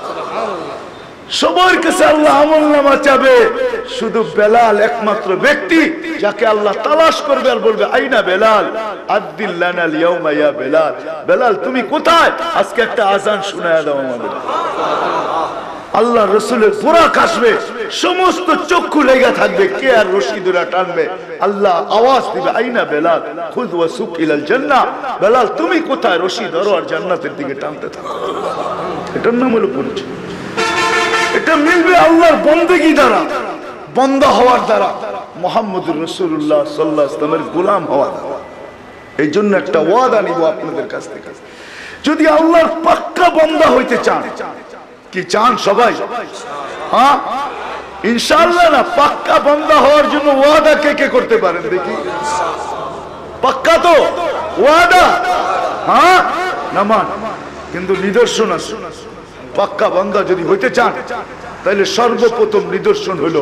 সবার কাছে আল্লাহ আমলনামা চাবে, শুধু বেলাল একমাত্র ব্যক্তি যাকে আল্লাহ তালাশ করবে আর বলবে আইনা বেলাল, আদ্দিল লানাল ইয়াউমা ইয়া বেলাল, বেলাল তুমি কোথায়, আজকে একটা আযান শোনায়া দাও আমাদের। আল্লাহ রাসূলের বুরাক আসবে, সমস্ত চক্ষু লেগে থাকবে, কে আর রশি ধরে টানবে? আল্লাহ আওয়াজ দিবে আইনা বেলাল খুদ ওয়াসুক ইলাল জান্নাহ, বেলাল তুমি কোথায়, রশি ধরো আর জান্নাতের দিকে টানতে থাকো। এটার নাম হলো পরিচয়। এটা মিলবে আল্লাহর বন্দেগী দ্বারা, বান্দা হওয়ার দ্বারা, মুহাম্মদুর রাসূলুল্লাহ সাল্লাল্লাহু আলাইহি ওয়াসাল্লামের গোলাম হওয়া দ্বারা। এই জন্য একটা ওয়াদা নিব আপনাদের কাছ থেকে, যদি আল্লাহর পাক্কা বান্দা হইতে চান, কি চান সবাই? হ্যাঁ ইনশাআল্লাহ না, পাক্কা বান্দা হওয়ার জন্য ওয়াদা কে কে করতে পারেন দেখি? পাক্কা তো ওয়াদা, হ্যাঁ নামান, কিন্তু নিদর্শন আছে। পাক্কা বান্দা যদি হইতে চান, তাহলে সর্বপ্রথম নিদর্শন হলো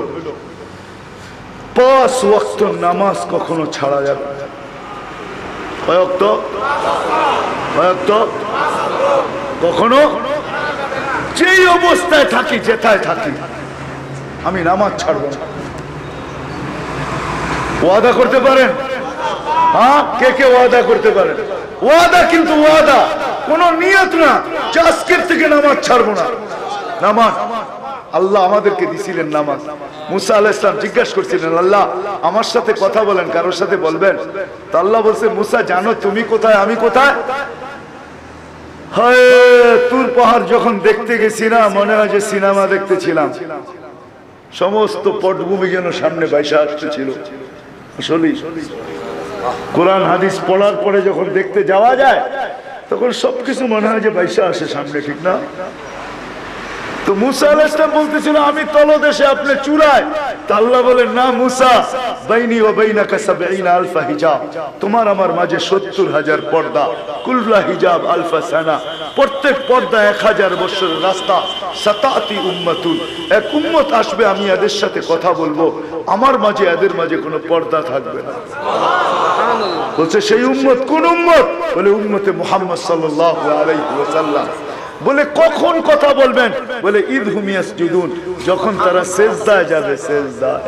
পাঁচ ওয়াক্ত নামাজ কখনো ছাড়া যাবে। কয় ওয়াক্ত? কয় ওয়াক্ত? কখনো, যেই অবস্থায় থাকি, যেথায় থাকি, আমি নামাজ ছাড়ব না। ওয়াদা করতে পারেন? হ্যাঁ কে কে ওয়াদা করতে পারেন? ওয়াদা, কিন্তু ওয়াদা কোন নিয়ত না যে আজকের থেকে নামাজ ছাড়বো না। নামাজ আল্লাহ আমাদেরকে দিছিলেন নামাজ। মুসা আলাইহিস সালাম জিজ্ঞাসা করছিলেন, আল্লাহ আমার সাথে কথা বলেন, কারোর সাথে বলবেন? তো আল্লাহ বলছে, মুসা জানো তুমি কোথায়, আমি কোথায়? হায়, তুর পাহাড় যখন দেখতে গেছি না, মনে হয় যে সিনেমা দেখতেছিলাম। সমস্ত পটভূমি যেন সামনে বাইসা আসতেছিল। আসলে কোরআন হাদিস পড়ার পরে যখন দেখতে যাওয়া যায়, তখন সবকিছু মনে হয় যে বাইসা আসে সামনে, ঠিক না? তো মুসা আলাইহিস সালাম বলতেছিল আমি তলদেশে, আপনি চূড়ায়। তো আল্লাহ বলেন, না মুসা, বাইনি ওয়া বাইনাকা সাবঈনা আলফা হিজাব, তোমার আমার মাঝে সত্তর হাজার পর্দা, কুল্লা হিজাব আলফা সানা, প্রত্যেক পর্দা এক হাজার বছরের রাস্তা। সাতাতি উম্মাতুন, এক উম্মত আসবে, আমি এদের সাথে কথা বলবো, আমার মাঝে এদের মাঝে কোনো পর্দা থাকবে না। বলছে সেই উম্মত কোন উম্মত? বলে উম্মতে মুহাম্মদ সাল্লাল্লাহু আলাইহি ওয়াসাল্লাম। বলে কখন কথা বলবেন? বলে ইদহুম ইয়াসজুদুন, যখন তারা সেজদায় যাবে। সেজদায়।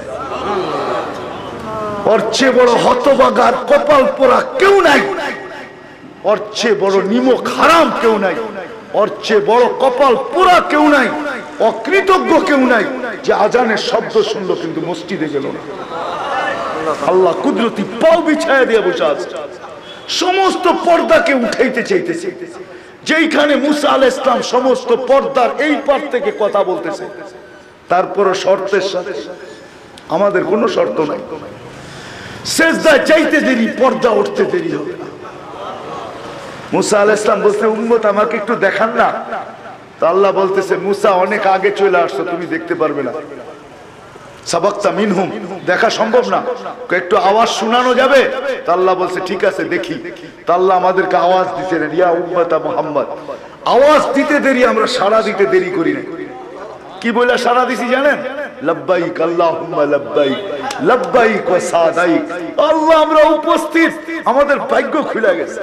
ওর চেয়ে বড় হতভাগার কপাল পোড়া কেউ নাই, ওর চেয়ে বড় নিমক হারাম কেউ নাই, ওর চেয়ে বড় কপাল পোড়া কেউ নাই, অকৃতজ্ঞ কেউ নাই, যে আজানের শব্দ শুনলো কিন্তু মসজিদে গেল না। আল্লাহ কুদরতি পাও বিছায়া দিয়ে বসে আছে, সমস্ত পর্দাকে উঠাইতে চাইতেছে। যেইখানে মুসা আলাইহিস সালাম সমস্ত পর্দার এই পার থেকে কথা বলতেছে, তারপরও শর্তের সাথে। আমাদের কোনো শর্ত নাই, সেজদায় যাইতে দেরি, পর্দা উঠতে দেরি হবে না। মুসা আলাইহিস সালাম বলতে, উম্মত আমাকে একটু দেখান না। তো আল্লাহ বলতেছে, মুসা অনেক আগে চলে আসছো, তুমি দেখতে পারবে না। সাবাক্তা মিনহুম, দেখা সম্ভব না, একটু আওয়াজ শোনানো যাবে? তা আল্লাহ বলছে ঠিক আছে দেখি। তা আল্লাহ আমাদেরকে আওয়াজ দিতেন, ইয়া উম্মতা মুহাম্মদ। আওয়াজ দিতে দেরি, আমরা সাড়া দিতে দেরি করি না। কি বলে সাড়া দিছি জানেন? লাব্বাইক আল্লাহুম্মা লাব্বাইক, লাব্বাইক ওয়া সাদাইক। আল্লাহ আমরা উপস্থিত, আমাদের ভাগ্য খুলে গেছে।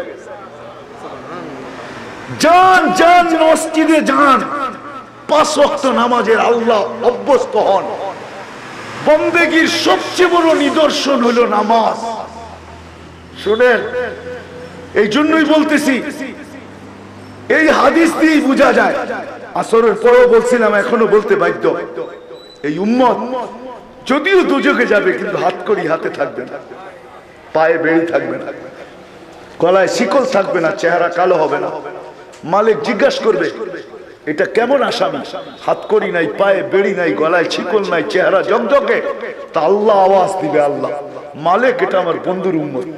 যান যান মসজিদে যান, পাঁচ ওয়াক্ত নামাজের আল্লাহ অভ্যস্ত হন। বন্দেগীর সবচেয়ে বড় নিদর্শন হলো নামাজ। শুনেন, এই জন্যই বলতেছি, এই হাদিস দিয়েই বোঝা যায়। আসরের পরেও বলছিলাম, এখনো বলতে বাধ্য, এই উম্মত যদিও দুজকে যাবে, কিন্তু হাত করি হাতে থাকবে না, পায়ে বেড়ি থাকবে না, গলায় শিকল থাকবে না, চেহারা কালো হবে না। মালিক জিজ্ঞাসা করবে, এটা কেমন আসামি? হাত করি নাই, পায়ে বেড়ি নাই, গলায় শিকল নাই, চেহারা জকজকে। তা আল্লাহ আওয়াজ দিবে, আল্লাহ মালিক, এটা আমার বন্ধুর উম্মত।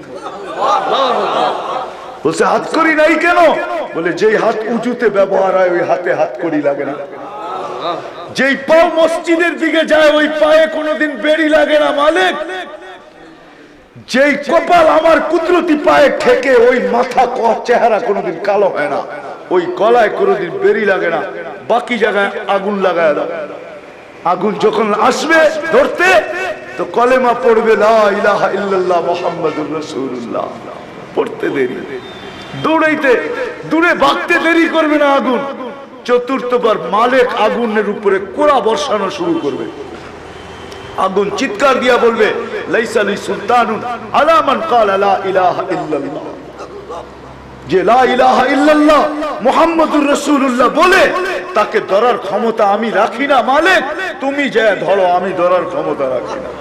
বলছে হাত করি নাই কেন? বলে যেই হাত উঁচুতে ব্যবহার হয়, ওই হাতে হাত করি লাগে না। যেই পা মসজিদের দিকে যায়, ওই পায়ে কোনোদিন বেড়ি লাগে না। মালিক, যেই কপাল আমার কুদরতি পায়ে ঠেকে, ওই মাথা চেহারা কোনোদিন কালো হয় না, ওই গলায় কোনোদিন বেরি লাগে না। বাকি জায়গায় আগুন লাগায় দাও। আগুন যখন আসবে ধরতে, তো কলেমা পড়বে, লা ইলাহা ইল্লাল্লাহ মুহাম্মাদুর রাসূলুল্লাহ, পড়তে দেরি, দৌড়াইতে দূরে ভাগতে দেরি করবে না আগুন। চতুর্থবার মালিক আগুনের উপরে কোড়া বর্ষানো শুরু করবে। আগুন চিৎকার দিয়া বলবে, লাইসা লি সুলতানুন আলা মান ক্বালা লা ইলাহা ইল্লাল্লাহ, যে লা ইলাহা ইল্লাল্লাহ মুহাম্মাদুর রাসূলুল্লাহ বলে, তাকে ধরার ক্ষমতা আমি রাখি না। মালিক, তুমি যে ধরো, আমি ধরার ক্ষমতা রাখি না।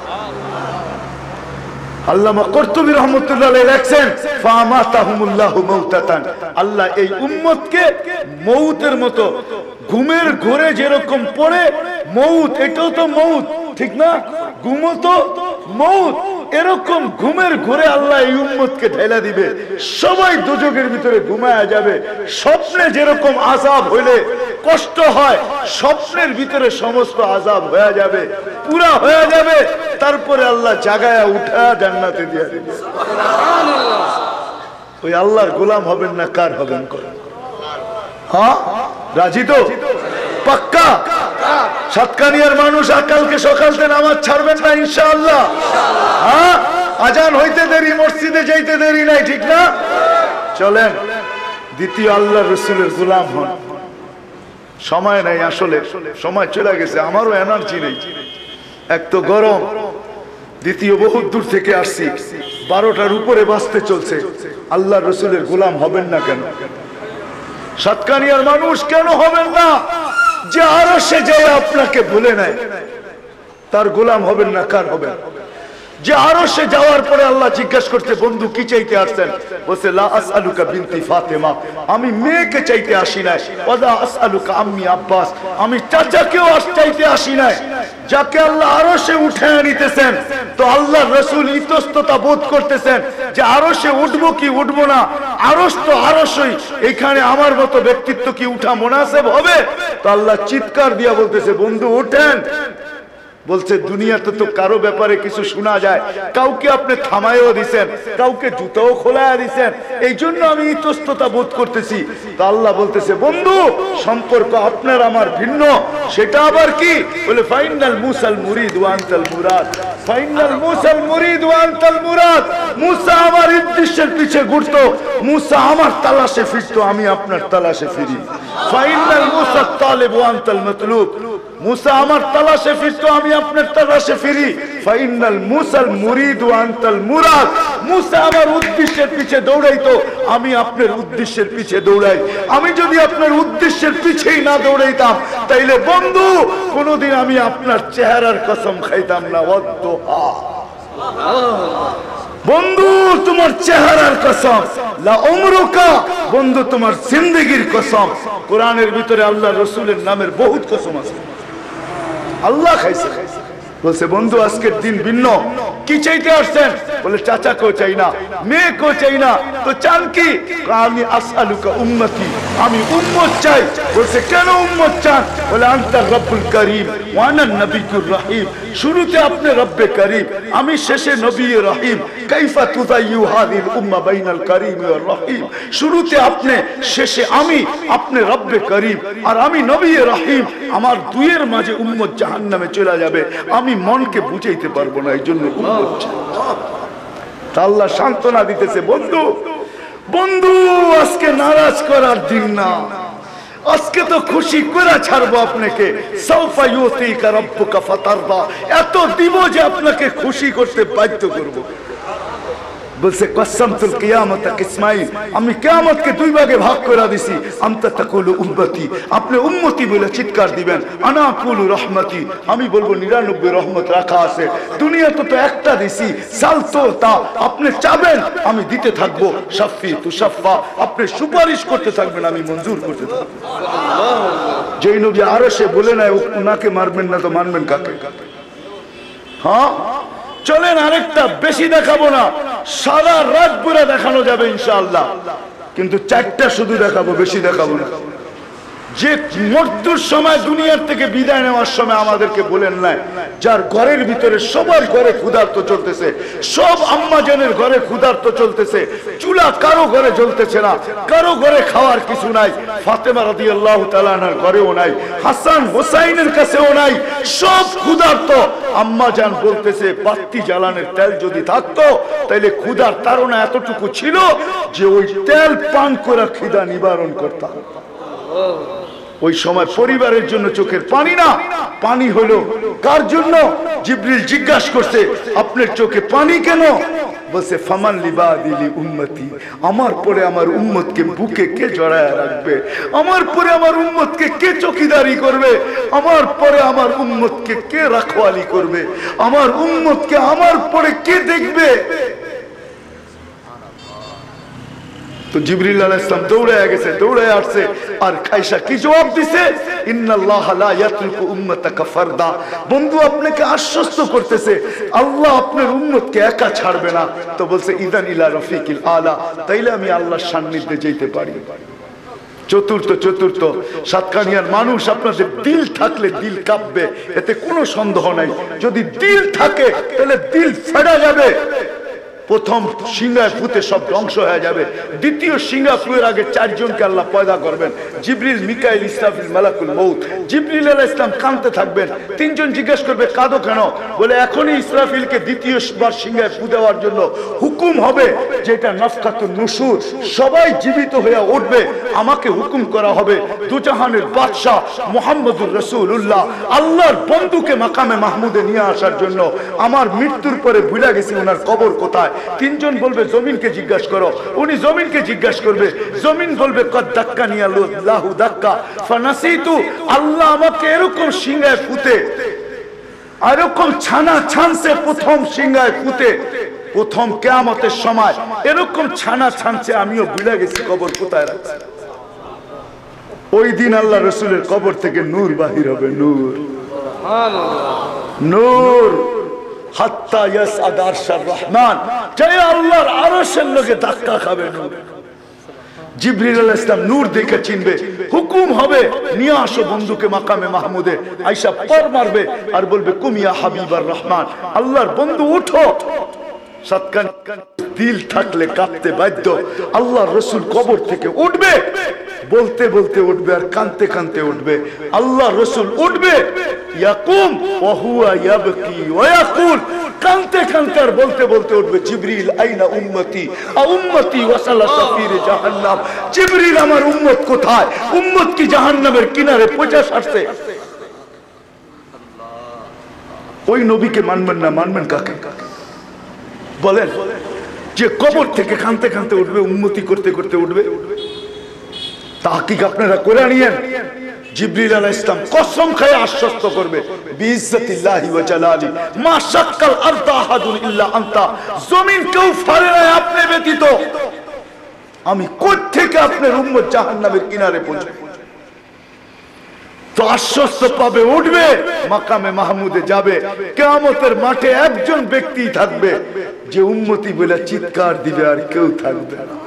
আল্লামা কুরতুবী রাহমাতুল্লাহ আলাইহি লেখেন, ফামাতাহুমুল্লাহু মাউতাতান, আল্লাহ এই উম্মতকে মউতের মতো, ঘুমের ঘোরে যেরকম পড়ে, মউত এটাও তো মউত, ঠিক না? ঘুমও তো মউত, এরকম ঘুমের ঘোরে আল্লাহ এই উম্মতকে ঢেলা দিবে। সবাই দুজকের ভিতরে ঘুমায়া যাবে। স্বপ্নে যেরকম আযাব হইলে কষ্ট হয়, স্বপ্নের ভিতরে সমস্ত আযাব হয়ে যাবে, পুরা হয়ে যাবে। তারপরে আল্লাহ জাগায়া উঠা জান্নাতে দিয়ে দিবে। সুবহানাল্লাহ। ওই আল্লাহর গোলাম হবেন না কার হবেন? হ্যাঁ, রাজি তো? পাক্কা? সাতকানিয়ার মানুষ কালকে সকালতে নামাজ ছাড়বেন না ইনশাআল্লাহ? হ্যাঁ, আজান হইতে দেরি, মসজিদে যাইতে দেরি নাই, ঠিক না? চলেন দ্বিতীয় আল্লাহ রসুলের গোলাম হন। সময় নাই, আসলে সময় চলে গেছে, আমারও এনার্জি নেই, এক তো গরম, দ্বিতীয় বহুত দূর থেকে আসছি, বারোটার উপরে বাঁচতে চলছে। আল্লাহ রসুলের গোলাম হবেন না কেন? সাতকানিয়ার মানুষ কেন হবেন না? যে আরশে যে আপনাকে ভুলে নেয় তার গোলাম হবেন না কার হবেন? যে আরশে যাওয়ার পরে আল্লাহ জিজ্ঞাসা করতে বন্ধু কি চাইতে আসছেন? বলছে লা আসআলুকা বিনতি ফাতেমা, আমি মেয়েকে চাইতে আসি নাই। ওয়ালা আসআলুকা আম্মি আব্বাস, আমি চাচাকেও আস চাইতে আসি নাই। যাকে আল্লাহ আরশে উঠায় নিতেছেন তো আল্লাহ রাসূল ইতস্ততা বোধ করতেছেন যে আরশে উঠবো কি উঠবো না, আরশ তো আরশই, এখানে আমার মতো ব্যক্তিত্ব কি উঠা মুনাসেব হবে? তো আল্লাহ চিৎকার দিয়া বলতেছে বন্ধু ওঠেন। বলছে দুনিয়াতে তো কারো ব্যাপারে কিছু শোনা যায়, কাউকে আপনি থামাইও দিছেন, কাউকে জুতাও খোলায়া দিছেন, এই জন্য আমি ইতস্ততা বোধ করতেছি। তো আল্লাহ বলতেছে বন্ধু সম্পর্ক আপনার আমার ভিন্ন, সেটা আবার কি? বলে ফাইনাল মুসাল মুরিদ ওয়া আনতাল মুরাদ, ফাইনাল মুসাল মুরিদ ওয়া আনতাল মুরাদ। মুসা আমার উদ্দেশ্যের পিছে ঘুরতো, মুসা আমার তালাশে ফিরতো, আমি আপনার তালাশে ফিরি। ফাইনাল মুসা তালিব ওয়া আনতাল মাতলুব, মুসা আমার তালাশে ফিরতো, আমি আপনার তালাশে ফিরি। ফাইনাল মুসাল মুরিদ ওয়া আনতাল মুরাদ, মুসা আমার উদ্দেশ্যের পিছে দৌড়াইতো, আমি আপনার উদ্দেশ্যের পিছে দৌড়াই। আমি যদি আপনার উদ্দেশ্যের পিছেই না দৌড়াইতাম তাইলে বন্ধু কোনোদিন আমি আপনার চেহারার কসম খাইতাম না। ওয়াদ্দুহা, বন্ধু তোমার চেহারার কসম, লা উমরুকা, বন্ধু তোমার জিন্দেগির কসম। কোরআনের ভিতরে আল্লাহ রাসূলের নামের বহুত কসম আছে, আল্লাহ খাইছে। বলছে বন্ধু আজকের দিন ভিন্ন, কি চাইতে আসছেন? বলে চাচাকেও চাই না, মেয়েকেও চাই না, তো চান কি? আমি আসআলুকা উম্মতি, আমি উম্মত চাই। বলছে কেন উম্মত চান? বলে আনতা রব্বুল করিম ওয়া আনা নবিয়্যুর রহিম, শুরুতে আপনি রব্বে করিম, আমি শেষে নবী রহিম। কাইফা তুযায়্যু হাযিল উম্মাহ বাইনাল করিম ওয়ার রহিম, শুরুতে আপনি শেষে আমি, আপনি রব্বে করিম আর আমি নবী রহিম, আমার দুইয়ের মাঝে উম্মত জাহান্নামে চলে যাবে, আমি মনকে বুঝাইতে পারবো না, এই জন্য উম্মত চাই। আল্লাহ সান্ত্বনা দিতেছে বন্ধু, বন্ধু আজকে নারাজ করার দিন না, আজকে তো খুশি করে ছাড়বো আপনাকে। সাউফা ইউতিকা রাব্বুকা ফাতারদা, এত দিব যে আপনাকে খুশি করতে বাধ্য করব। বলছে কসমতুল কিয়ামতা কিসমাইন, আমি কিয়ামতকে দুই ভাগে ভাগ করে দিছি। আনতা তাকুলু উম্মতি, আপনি উম্মতি বলে চিৎকার দিবেন। আনা আকুলু রহমতি, আমি বলবো নিরানব্বই রহমত রাখা আছে, দুনিয়াতে তো একটা দিছি। সালতো তা, আপনি চাবেন আমি দিতে থাকবো। শাফি তুশাফা, আপনি সুপারিশ করতে থাকবেন আমি মঞ্জুর করতে থাকবো। যেই নবী আরশে বলে নাই ওনাকে মারবেন না তো মানবেন কাকে? হ্যাঁ চলেন আরেকটা বেশি দেখাবো না, সারা রাত পুরো দেখানো যাবে ইনশাআল্লাহ, কিন্তু চারটা শুধু দেখাবো, বেশি দেখাবো না। যে মৃত্যুর সময় দুনিয়ার থেকে বিদায় নেওয়ার সময় আমাদেরকে বলেন নাই, যার ঘরের ভিতরে সবার ঘরে ক্ষুধার্ত চলতেছে, সব আম্মাজানের ঘরে ক্ষুধার্ত চলতেছে, চুলা কারো ঘরে জ্বলতেছে না, কারো ঘরে খাওয়ার কিছু নাই, ফাতেমা রাদিয়াল্লাহু তাআলা আনহার ঘরেও নাই, হাসান হোসাইনের কাছেও নাই, সব ক্ষুধার্ত। আম্মাজান বলতেছে বাতি জ্বালানোর তেল যদি থাকতো তাইলে ক্ষুধার তাড়না এতটুকু ছিল যে ওই তেল পান করে খিদা নিবারণ করতাম। ওই সময় পরিবারের জন্য চোখের পানি না, পানি হলো কার জন্য? জিবরিল জিজ্ঞাসা করছে আপনার চোখে পানি কেন? বলছে ফামান লিবাদিলি উম্মতি, আমার পরে আমার উম্মতকে বুকে কে জড়ায় রাখবে, আমার পরে আমার উম্মতকে কে চৌকিদারি করবে, আমার পরে আমার উম্মতকে কে রাখওয়ালি করবে, আমার উম্মতকে আমার পরে কে দেখবে? তো জিবরিল আলাইহিস সালাম দৌড়ে গেছে, দৌড়ে আসছে, আর খাইসা কি জবাব দিছে? ইন্নাল্লাহা লা ইয়াতরুকু উম্মাতাকা ফারদা, বন্ধু আপনাকে আশ্বস্ত করতেছে আল্লাহ আপনার উম্মতকে একা ছাড়বে না। তো বলছে ইদান ইলা রফিকিল আলা, তাইলে আমি আল্লাহর সান্নিধ্যে যেতে পারি। চতুর্থ চতুর্থ সাতকানিয়ার মানুষ, আপনাদের দিল থাকলে দিল কাঁপবে, এতে কোনো সন্দেহ নাই। যদি দিল থাকে তাহলে দিল ফেড়া যাবে, প্রথম সিংহায় ফুতে সব ধ্বংস হয়ে যাবে, দ্বিতীয় সিংহা ফুয়ের আগে চারজনকে আল্লাহ পয়দা করবেন, জিবরিল, মিকাইল, ইসরাফিল, মালাকুল মউত। জিবরিল আলাইহিস সালাম কাঁদতে থাকবেন, তিনজন জিজ্ঞেস করবে কাঁদো কেন? বলে এখনই ইসরাফিলকে দ্বিতীয়বার সিংহায় ফু দেওয়ার জন্য হুকুম হবে, যেটা নফখাতুন নুশুর, সবাই জীবিত হয়ে উঠবে, আমাকে হুকুম করা হবে দুজাহানের বাদশাহ মুহাম্মদুর রাসূলুল্লাহ আল্লাহর বন্ধুকে মাকামে মাহমুদে নিয়ে আসার জন্য। আমার মৃত্যুর পরে ভুলে গেছি ওনার কবর কোথায়, তিনজন বলবে জমিনকে জিজ্ঞাসা করো, উনি জমিনকে জিজ্ঞাসা করবে, জমিন বলবে কদ দাক্কানি আল্লাহু দাক্কা ফানাসিতু, আল্লাহ আমাকে এরকম সিংহায় পুঁতে, এরকম ছানা ছানছে প্রথম সিংহায় পুঁতে, প্রথম কিয়ামতের সময় এরকম ছানা ছানছে, আমিও ভুলে গেছি কবর কোথায় রাখছি। ওই দিন আল্লাহ রসুলের কবর থেকে নূর বাহির হবে, নূর নূর হাত্তা ইয়াসআদ আরশার রহমান, জয় আল্লাহর আরশের লগে ধাক্কা খাবে নূর। জিবরিল আলাইহিস সালাম নূর দেখে চিনবে, হুকুম হবে নিয়ে আসো বন্ধুকে মাকামে মাহমুদে, আয়েশা পর মারবে আর বলবে কুম ইয়া হাবিবার রহমান, আল্লাহর বন্ধু উঠো। সাতকান দিল থাকলে কাঁপতে বাধ্য। আল্লাহর রাসূল কবর থেকে উঠবে, বলতে বলতে উঠবে আর কাঁদতে কাঁদতে উঠবে। আল্লাহর রাসূল উঠবে, ইয়াকুম ওয়া হুয়া ইয়াবকি ওয়া ইয়াকুল, কাঁদতে কাঁদতে আর বলতে বলতে উঠবে, জিবরিল আইনা উম্মতি আ উম্মতি ওয়াসালা সাফির জাহান্নাম, জিবরিল আমার উম্মত কোথায়, উম্মত কি জাহান্নামের কিনারে পৌঁছে আসছে। ওই নবীকে মানবেন না, মানবেন কাকে বলেন? যে কবর থেকে কাঁদতে কাঁদতে উঠবে, উম্মতি করতে করতে উঠবে। তাহকিক আপনারা করে নিয়েন। জিবরিল আলাইহিস সালাম কসম খায় আশ্বস্ত করবে, বিইজ্জাতিল্লাহি ওয়া জালালি মা শাক্কাল আরদা আহাদুন ইল্লা আনতা, জমিন কেউ ফাড়ে না আপনি ব্যতীত। আমি কোথা থেকে আপনার উম্মত জাহান্নামের কিনারে পৌঁছবে? তো আশ্বস্ত পাবে, উঠবে, মাকামে মাহমুদে যাবে। কিয়ামতের মাঠে একজন ব্যক্তি থাকবে যে উম্মতি বলে চিৎকার দিবে, আর কেউ থাকবে না।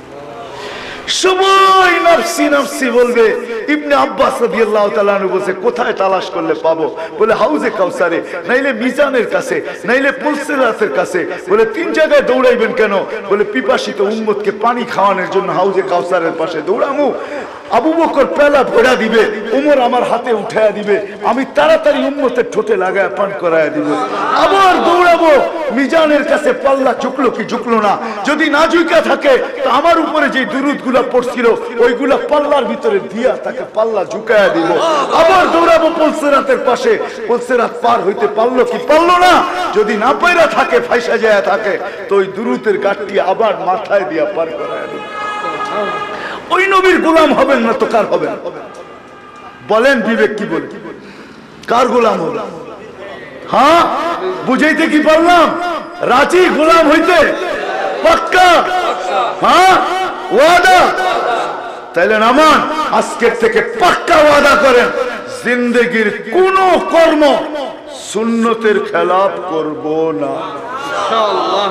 সবাই নফসি নফসি বলবে। ইবনে আব্বাস রাদিয়াল্লাহু তাআলা আনহু বলে, কোথায় তালাশ করলে পাবো? বলে হাউজে কাউসারে, নাইলে মিজানের কাছে, নাইলে পুলসিরাতের কাছে। বলে তিন জায়গায় দৌড়াইবেন কেন? বলে পিপাসিত উম্মতকে পানি খাওয়ানোর জন্য হাউজে কাউসারের পাশে দৌড়ামু। আবু বকর পেলা ভরা দিবে, উমর আমার হাতে উঠায়া দিবে, আমি তাড়াতাড়ি উম্মতের ঠোঁটে লাগায় পান করায়া দিব। আবার দৌড়াবো মিজানের কাছে, পাল্লা ঝুকলো কি ঝুকলো না। যদি না ঝুঁকা থাকে তো আমার উপরে যে দুরুদগুলা পড়ছিল ওইগুলা পাল্লার ভিতরে দিয়া তাকে পাল্লা ঝুঁকায়া দিব। আবার দৌড়াবো পুলসিরাতের পাশে, পুলসিরাত পার হইতে পারলো কি পারলো না। যদি না পাইরা থাকে, ফাইসা যায় থাকে, তো ওই দুরুদের গাঁটটি আবার মাথায় দিয়া পার করায়া দিব। ওই নবীর গোলাম হবেন না তো কার হবেন? বলেন বিবেক কি বলে, কার গোলাম হবেন? হ্যাঁ, বুঝাইতে কি পারলাম? রাজি গোলাম হইতে পাক্কা? হ্যাঁ, ওয়াদা? তাইলে নামান আজকের থেকে পাক্কা ওয়াদা করেন, জিন্দেগির কোন কর্ম সুন্নতের খেলাফ করব না। ইনশাআল্লাহ।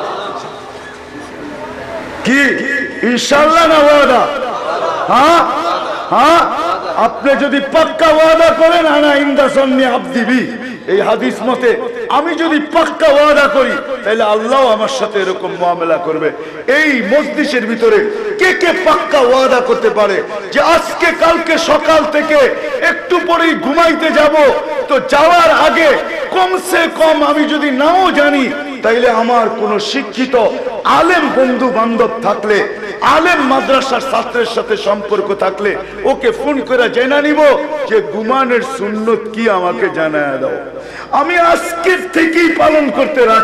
কি ইনশাআল্লাহ না ওয়াদা? হ্যাঁ হ্যাঁ, আপনি যদি পাক্কা ওয়াদা করেন, আনা ইনদাসন্নি আবদিবি, এই হাদিস মতে আমি যদি পাক্কা ওয়াদা করি তাহলে আল্লাহ আমার সাথে এরকম মুআমালা করবে। এই মজলিসের ভিতরে কে কে পাক্কা ওয়াদা করতে পারে যে আজকে কালকে সকাল থেকে একটু পরেই ঘুমাইতে যাব, তো যাওয়ার আগে কমসে কম আমি যদি নাও জানি তাইলে আমার কোন শিক্ষিত আলেম বন্ধু বান্ধব থাকলে, আলেম মাদ্রাসার ছাত্রের সাথে সম্পর্ক থাকলে ওকে ফোন করে জেনে নিব যে ঘুমানোর সুন্নত কি, আমাকে জানায় দাও। আমি আজকের থেকেই পালন করতে রাখ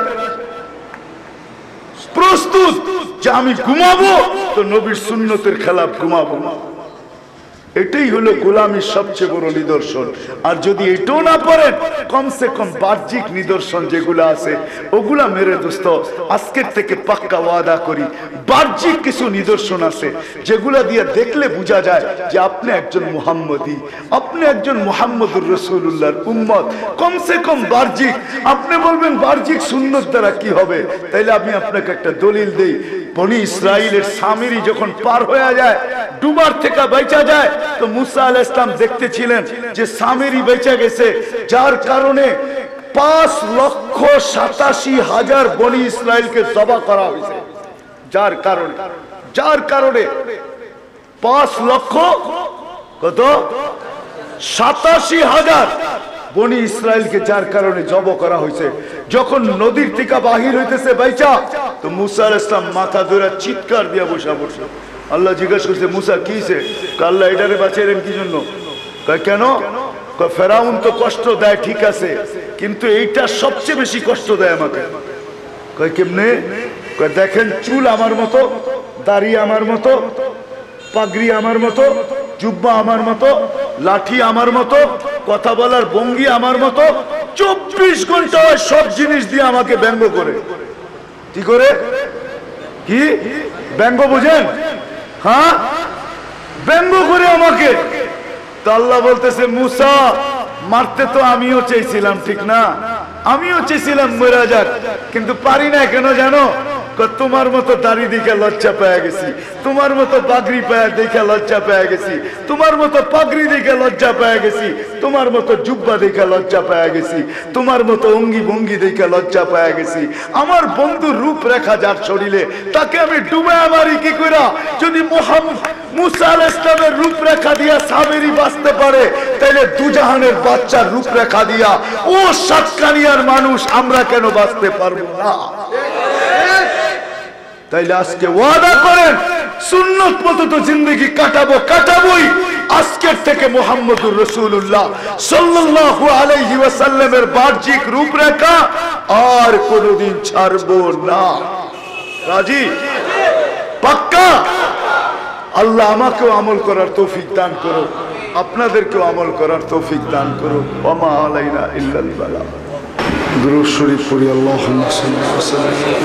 প্রস্তুত যে আমি ঘুমাবো তো নবীর সুন্নতের খেলাফ ঘুমাবো না। এটাই হলো গোলামীর সবচেয়ে বড় নিদর্শন। আর যদি এটাও না পারেন, কমসে কম বাহ্যিক নিদর্শন যেগুলো আছে ওগুলা মেরে দোস্ত আজকের থেকে পাক্কা ওয়াদা করি, বাহ্যিক কিছু নিদর্শন আছে যেগুলা দিয়ে দেখলে বোঝা যায় যে আপনি একজন মুহাম্মদী, আপনি একজন মুহাম্মদুর রাসূলুল্লাহর উম্মত। কমসে কম বাহ্যিক। আপনি বলবেন বাহ্যিক সুন্নত দ্বারা কি হবে? তাইলে আমি আপনাকে একটা দলিল দেই। বনি ইসরাইলের সামিরি যখন পার হয়ে যায়, ডুবার থেকে বেঁচে যায়, তো মুসা আলাইহিস সালাম দেখতেছিলেন যে সামিরি বেঁচে গেছে, যার কারণে পাঁচ লক্ষ সাতাশি হাজার বনি ইসরাইলকে জবা করা হয়েছে। যার কারণে যার কারণে পাঁচ লক্ষ কত সাতাশি হাজার বনি ইসরাইলকে যার কারণে জব করা হয়েছে। যখন নদীর থেকে বাহির হইতেছে বাইচা, তো মুসা আলাইহিস সালাম মাথা ধরে চিৎকার দিয়া বসা বসে। আল্লাহ জিজ্ঞাসা করছে, মুসা কিছে? আল্লাহ এটারে বাঁচাইলেন কি জন্য? কেন? ফেরাউন তো কষ্ট দেয় ঠিক আছে, কিন্তু এইটা সবচেয়ে বেশি কষ্ট দেয় আমাকে। কয় কেমনে? দেখেন চুল আমার মতো, দাড়ি আমার মতো, পাগড়ি আমার মতো, জুব্বা আমার মতো, লাঠি আমার মতো, কথা বলার ভঙ্গি আমার মতো, চব্বিশ ঘন্টা সব জিনিস দিয়ে আমাকে ব্যঙ্গ করে। কি করে? কি ব্যঙ্গ বুঝেন? হ্যাঁ, ব্যঙ্গ করে আমাকে। তো আল্লাহ বলতেছে মুসা মারতে তো আমিও চেয়েছিলাম, ঠিক না? আমিও চেয়েছিলাম মরে যাক, কিন্তু পারি না। কেন জানো? তোমার মতো দাড়ি দেখে লজ্জা পেয়ে গেছি, তোমার মতো পাগড়ি পেয়ে দেখে লজ্জা পেয়ে গেছি, তোমার মতো পাগড়ি দেখে লজ্জা পেয়ে গেছি, তোমার মতো জুব্বা দেখে লজ্জা পেয়ে গেছি, তোমার মতো অঙ্গি ভঙ্গি দেখে লজ্জা পেয়ে গেছি। আমার বন্ধুর রূপরেখা যার শরীরে, তাকে আমি ডুবে মারি কি করে? যদি মুহাম্মদ মুসা আলাইহিস সালামের রূপরেখা দিয়া সাবেরি বাঁচতে পারে, তাহলে দুজাহানের বাচ্চার রূপরেখা দিয়া ও সাতকানিয়ার মানুষ আমরা কেন বাঁচতে পারবো না? তাইলে আজকে ওয়াদা করেন সুন্নত মতো তো জিন্দগি কাটাবো, কাটাবোই। আজকের থেকে মুহাম্মদুর রাসূলুল্লাহ সাল্লাল্লাহু আলাইহি ওয়াসাল্লামের বাহ্যিক রূপরেখা আর কোনোদিন ছাড়বো না। রাজি? পাক্কা? আল্লাহ আমাকেও আমল করার তৌফিক দান করো, আপনাদেরকেও আমল করার তৌফিক দান করো। ওয়া মা আলাইনা ইল্লাল বালাগ। দুরূদ শরীফ পড়ি। আল্লাহুম্মা সাল্লি ওয়া সাল্লিম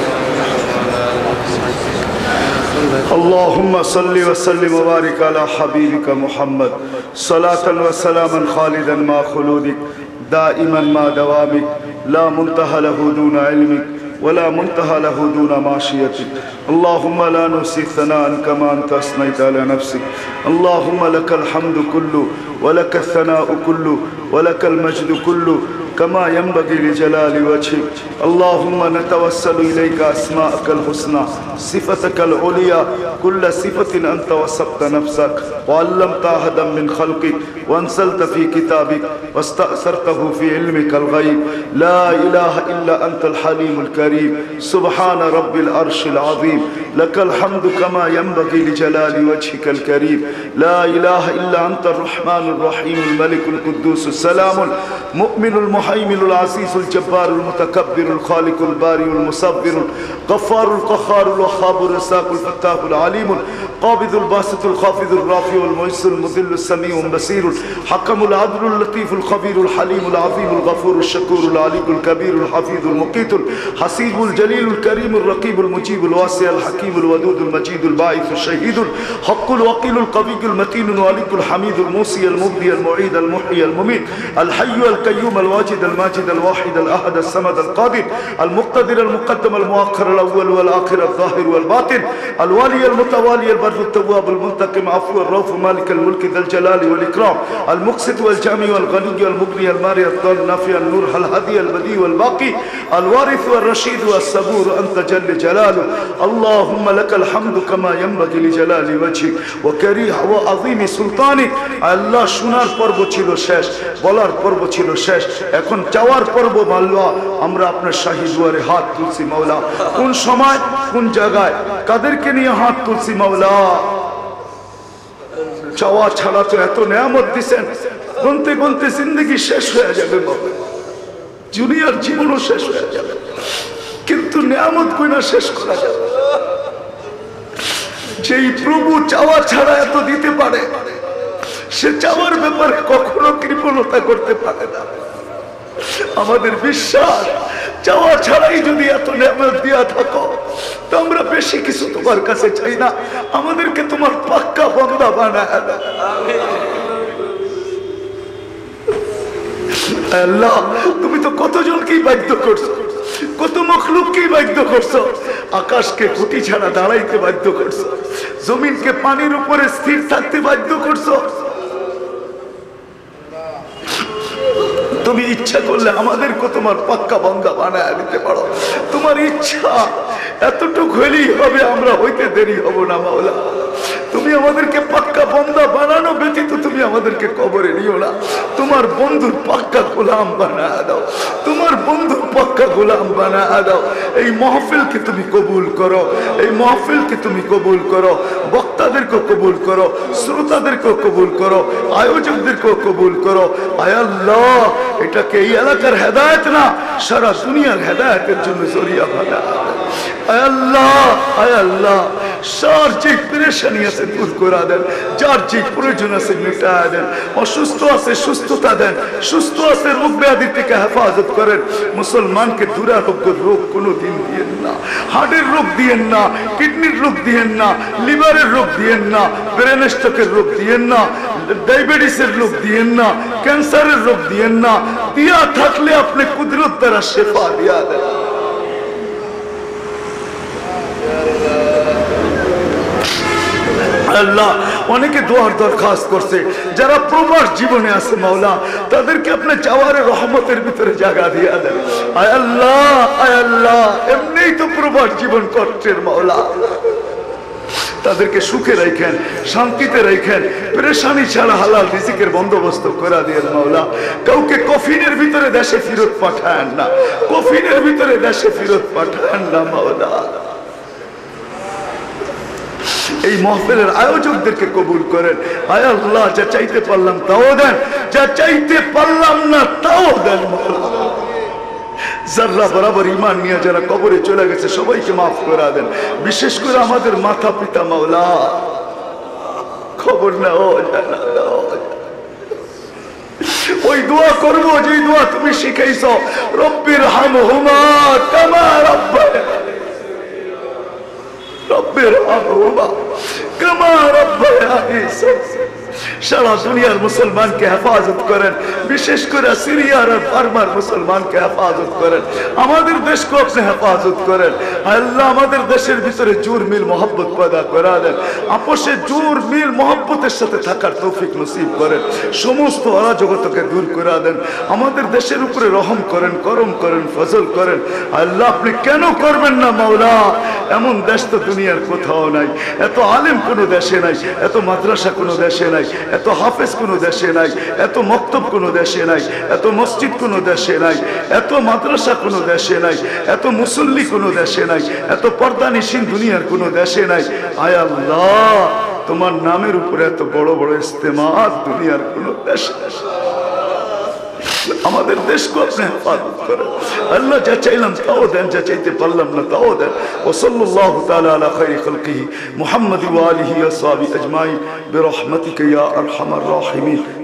اللهم صل وسلم وبارك على حبيبك محمد صلاة وسلاما خالدا مع خلودك دائما مع دوامك لا منتهى له دون علمك ولا منتهى له دون معصيتك. اللهم لا نحصي ثناء كما أنت أثنيت على نفسك. اللهم لك الحمد كله ولك الثناء كله ولك المجد كله كما ينبغي لجلال وجهك. اللهم نتوسل إليك أسماءك الحسنى صفتك العليا كل صفة أنت وصفت نفسك وعلمت أحدا من خلقك وأنزلت في كتابك واستأثرته في علمك الغيب. لا إله إلا أنت الحليم الكريم. سبحان رب العرش العظيم. لك الحمد كما ينبغي لجلال وجهك الكريم. لا إله إلا أنت الرحمن الرحيم الملك القدوس السلام المؤمن المهيمن العزيز الجبار المتكبر الخالق الباري المصبر الغفار القهار الوهاب الرزاق الفتاح العليم القابض الباسط الخافض الرافع المعز المذل السميع البصير الحكم العدل اللطيف الخبير الحليم العظيم الغفور الشكور العلي الكبير الحفيظ المقيت الحسيب الجليل الكريم الرقيب المجيب الواسع الحكيم الودود المجيد الباعث الشهيد الحق الوكيل القوي المتين الوالد الحميد الموصي المبدي المعيد المحيي المميت الحي القيوم الواجد الماجد الواحد الأحد الصمد القادر المقتدر المقدم المؤخر الأول والآخر الظاهر والباطن الوالي المتوالي البر التواب المنتقم عفو الرؤوف مالك الملك ذا الجلال والإكرام المقسط والجامع والغني والمغني الماري الضال النافع النور الهادي البديع والباقي الوارث والرشيد والصبور أنت جل جلاله. اللهم لك الحمد كما ينبغي لجلال وجهك وكريه وعظيم سلطانك. আল্লাহ শোনার পর্ব ছিল শেষ, বলার পর্ব ছিল শেষ, এখন চাওয়ার পর্ব। মাওলা আমরা আপনার শাহী দুয়ারে হাত তুলছি মাওলা। কোন সময় কোন জায়গায় কাদেরকে নিয়ে হাত তুলছি মাওলা? চাওয়া ছাড়া তো এত নেয়ামত দিছেন, গুনতে গুনতে জিন্দগি শেষ হয়ে যাবে বাবা, দুনিয়ার জীবনও শেষ হয়ে যাবে, কিন্তু নেয়ামত কইনা শেষ করা যাবে। যেই প্রভু চাওয়া ছাড়া এত দিতে পারে, সে চাওয়ার ব্যাপারে কখনো কৃপণতা করতে পারে না। আমাদের বিশ্বাস, চাওয়া ছাড়াই যদি এত নেয়ামত দিয়া থাকো, তো আমরা বেশি কিছু তোমার কাছে চাই না, আমাদেরকে তোমার পাক্কা বান্দা বানায় দাও। আল্লাহ, তুমি তো কতজনকেই বাধ্য করছো, কত মখলুককেই বাধ্য করছো। আকাশকে খুঁটি ছাড়া দাঁড়াইতে বাধ্য করছো, জমিনকে পানির উপরে স্থির থাকতে বাধ্য করছো। তুমি ইচ্ছা করলে আমাদেরকে তোমার পাক্কা বান্দা বানায় দিতে পারো। তোমার ইচ্ছা এতটুকু হলেই হবে, আমরা হইতে দেরি হব না মাওলা। তুমি আমাদেরকে পাক্কা বান্দা বানানো ব্যতীত তুমি আমাদেরকে কবরে নিও না। তোমার বন্ধুর পাক্কা গোলাম বানায় দাও, তোমার বন্ধুর পাক্কা গোলাম বানায় দাও। এই মাহফিলকে তুমি কবুল করো, এই মাহফিলকে তুমি কবুল করো, বক্তাদেরকে কবুল করো, শ্রোতাদেরকেও কবুল করো, আয়োজকদেরকেও কবুল করো। আয় আল্লাহ, এটাকে এই এলাকার হেদায়েত না, সারা দুনিয়ার হেদায়েতের জন্য জরিয়া বানায়। আয় আল্লাহ, আয় আল্লাহ, যার যে পেরেশানি আছে দূর করে দেন, যার যে প্রয়োজন আছে মিটায় দেন, অসুস্থ আছে সুস্থতা দেন, সুস্থ আছে রোগ ব্যাধি থেকে হেফাজত করেন। মুসলমানকে দুরারোগ্য রোগ কোনো দিন দিয়েন না, হার্টের রোগ দিয়েন না, কিডনির রোগ দিয়েন না, লিভারের রোগ দিয়েন না, ব্রেন স্ট্রোকের রোগ দিয়েন না, ডায়াবেটিসের রোগ দিয়েন না, ক্যান্সারের রোগ দিয়েন না। দিয়া থাকলে আপনি কুদরত দ্বারা শেফা দিয়া দেন। আল্লাহ, অনেকে দোয়ার দরখাস্ত করছে, যারা প্রবাস জীবনে আছে মাওলা, তাদেরকে আপনি যাওয়ারে রহমতের ভিতরে জায়গা দিয়া দেন। আয় আল্লাহ, আয় আল্লাহ, এমনিই তো প্রবাস জীবন কষ্টের মাওলা, তাদেরকে সুখে রাখেন, শান্তিতে রাখেন, পেরেশানি ছাড়া হালাল রিজিকের বন্দোবস্ত করে দিয়েন মাওলা। কাউকে কফিনের ভিতরে দেশে ফেরত পাঠান না, কফিনের ভিতরে দেশে ফেরত পাঠান না মাওলা। এই মাহফিলের আয়োজকদেরকে কবুল করেন। আয় আল্লাহ, যা চাইতে পারলাম তাও দেন, যা চাইতে পারলাম না তাও দেন মাওলা। যারা বরাবর ঈমান নিয়ে যারা কবরে চলে গেছে সবাইকে মাফ করে দেন, বিশেষ করে আমাদের মাতা পিতা মাওলা। খবর নাও জানা দাও, ওই দোয়া করব যে দোয়া তুমি শিখাইছো, রব্বির হামহুমা কামা রাব্বায়ানি, রব্বির হামহুমা কামা রাব্বায়ানি সগীরা। সারা দুনিয়ার মুসলমানকে হেফাজত করেন, বিশেষ করে সিরিয়ার আর বার্মার মুসলমানকে হেফাজত করেন, আমাদের দেশকে আপনি হেফাজত করেন। আল্লাহ, আমাদের দেশের ভিতরে জোর মিল মোহাব্বত পয়দা করা দেন, আপোষে জোর মিল মোহাব্বতের সাথে থাকার তৌফিক নসিব করেন, সমস্ত অরাজকতাকে দূর করে দেন, আমাদের দেশের উপরে রহম করেন, করম করেন, ফজল করেন। আল্লাহ, আপনি কেন করবেন না মাওলা? এমন দেশ তো দুনিয়ার কোথাও নাই, এত আলেম কোনো দেশে নাই, এত মাদ্রাসা কোনো দেশে নাই, এত হাফেজ কোনো দেশে নাই, এত মক্তব কোনো দেশে নাই, এত মসজিদ কোনো দেশে নাই, এত মাদ্রাসা কোনো দেশে নাই, এত মুসল্লি কোনো দেশে নাই, এত পর্দানিসীন দুনিয়ার কোনো দেশে নাই। আয় আল্লাহ, তোমার নামের উপরে এত বড় বড় ইস্তেমাত দুনিয়ার কোনো দেশে নাই। আমাদের দেশকে আপনি হেফাজত করেন। আল্লাহ, যা চাইলাম তাও দেন, যা চাইতে পারলাম না তাও দেন। ওয়া সাল্লাল্লাহু তাআলা আলা খায়রি খালকিহি মুহাম্মাদি ওয়া আলিহি ওয়া সাহবিহি আজমাইন বিরহমাতিকা ইয়া আরহামার রাহিমিন।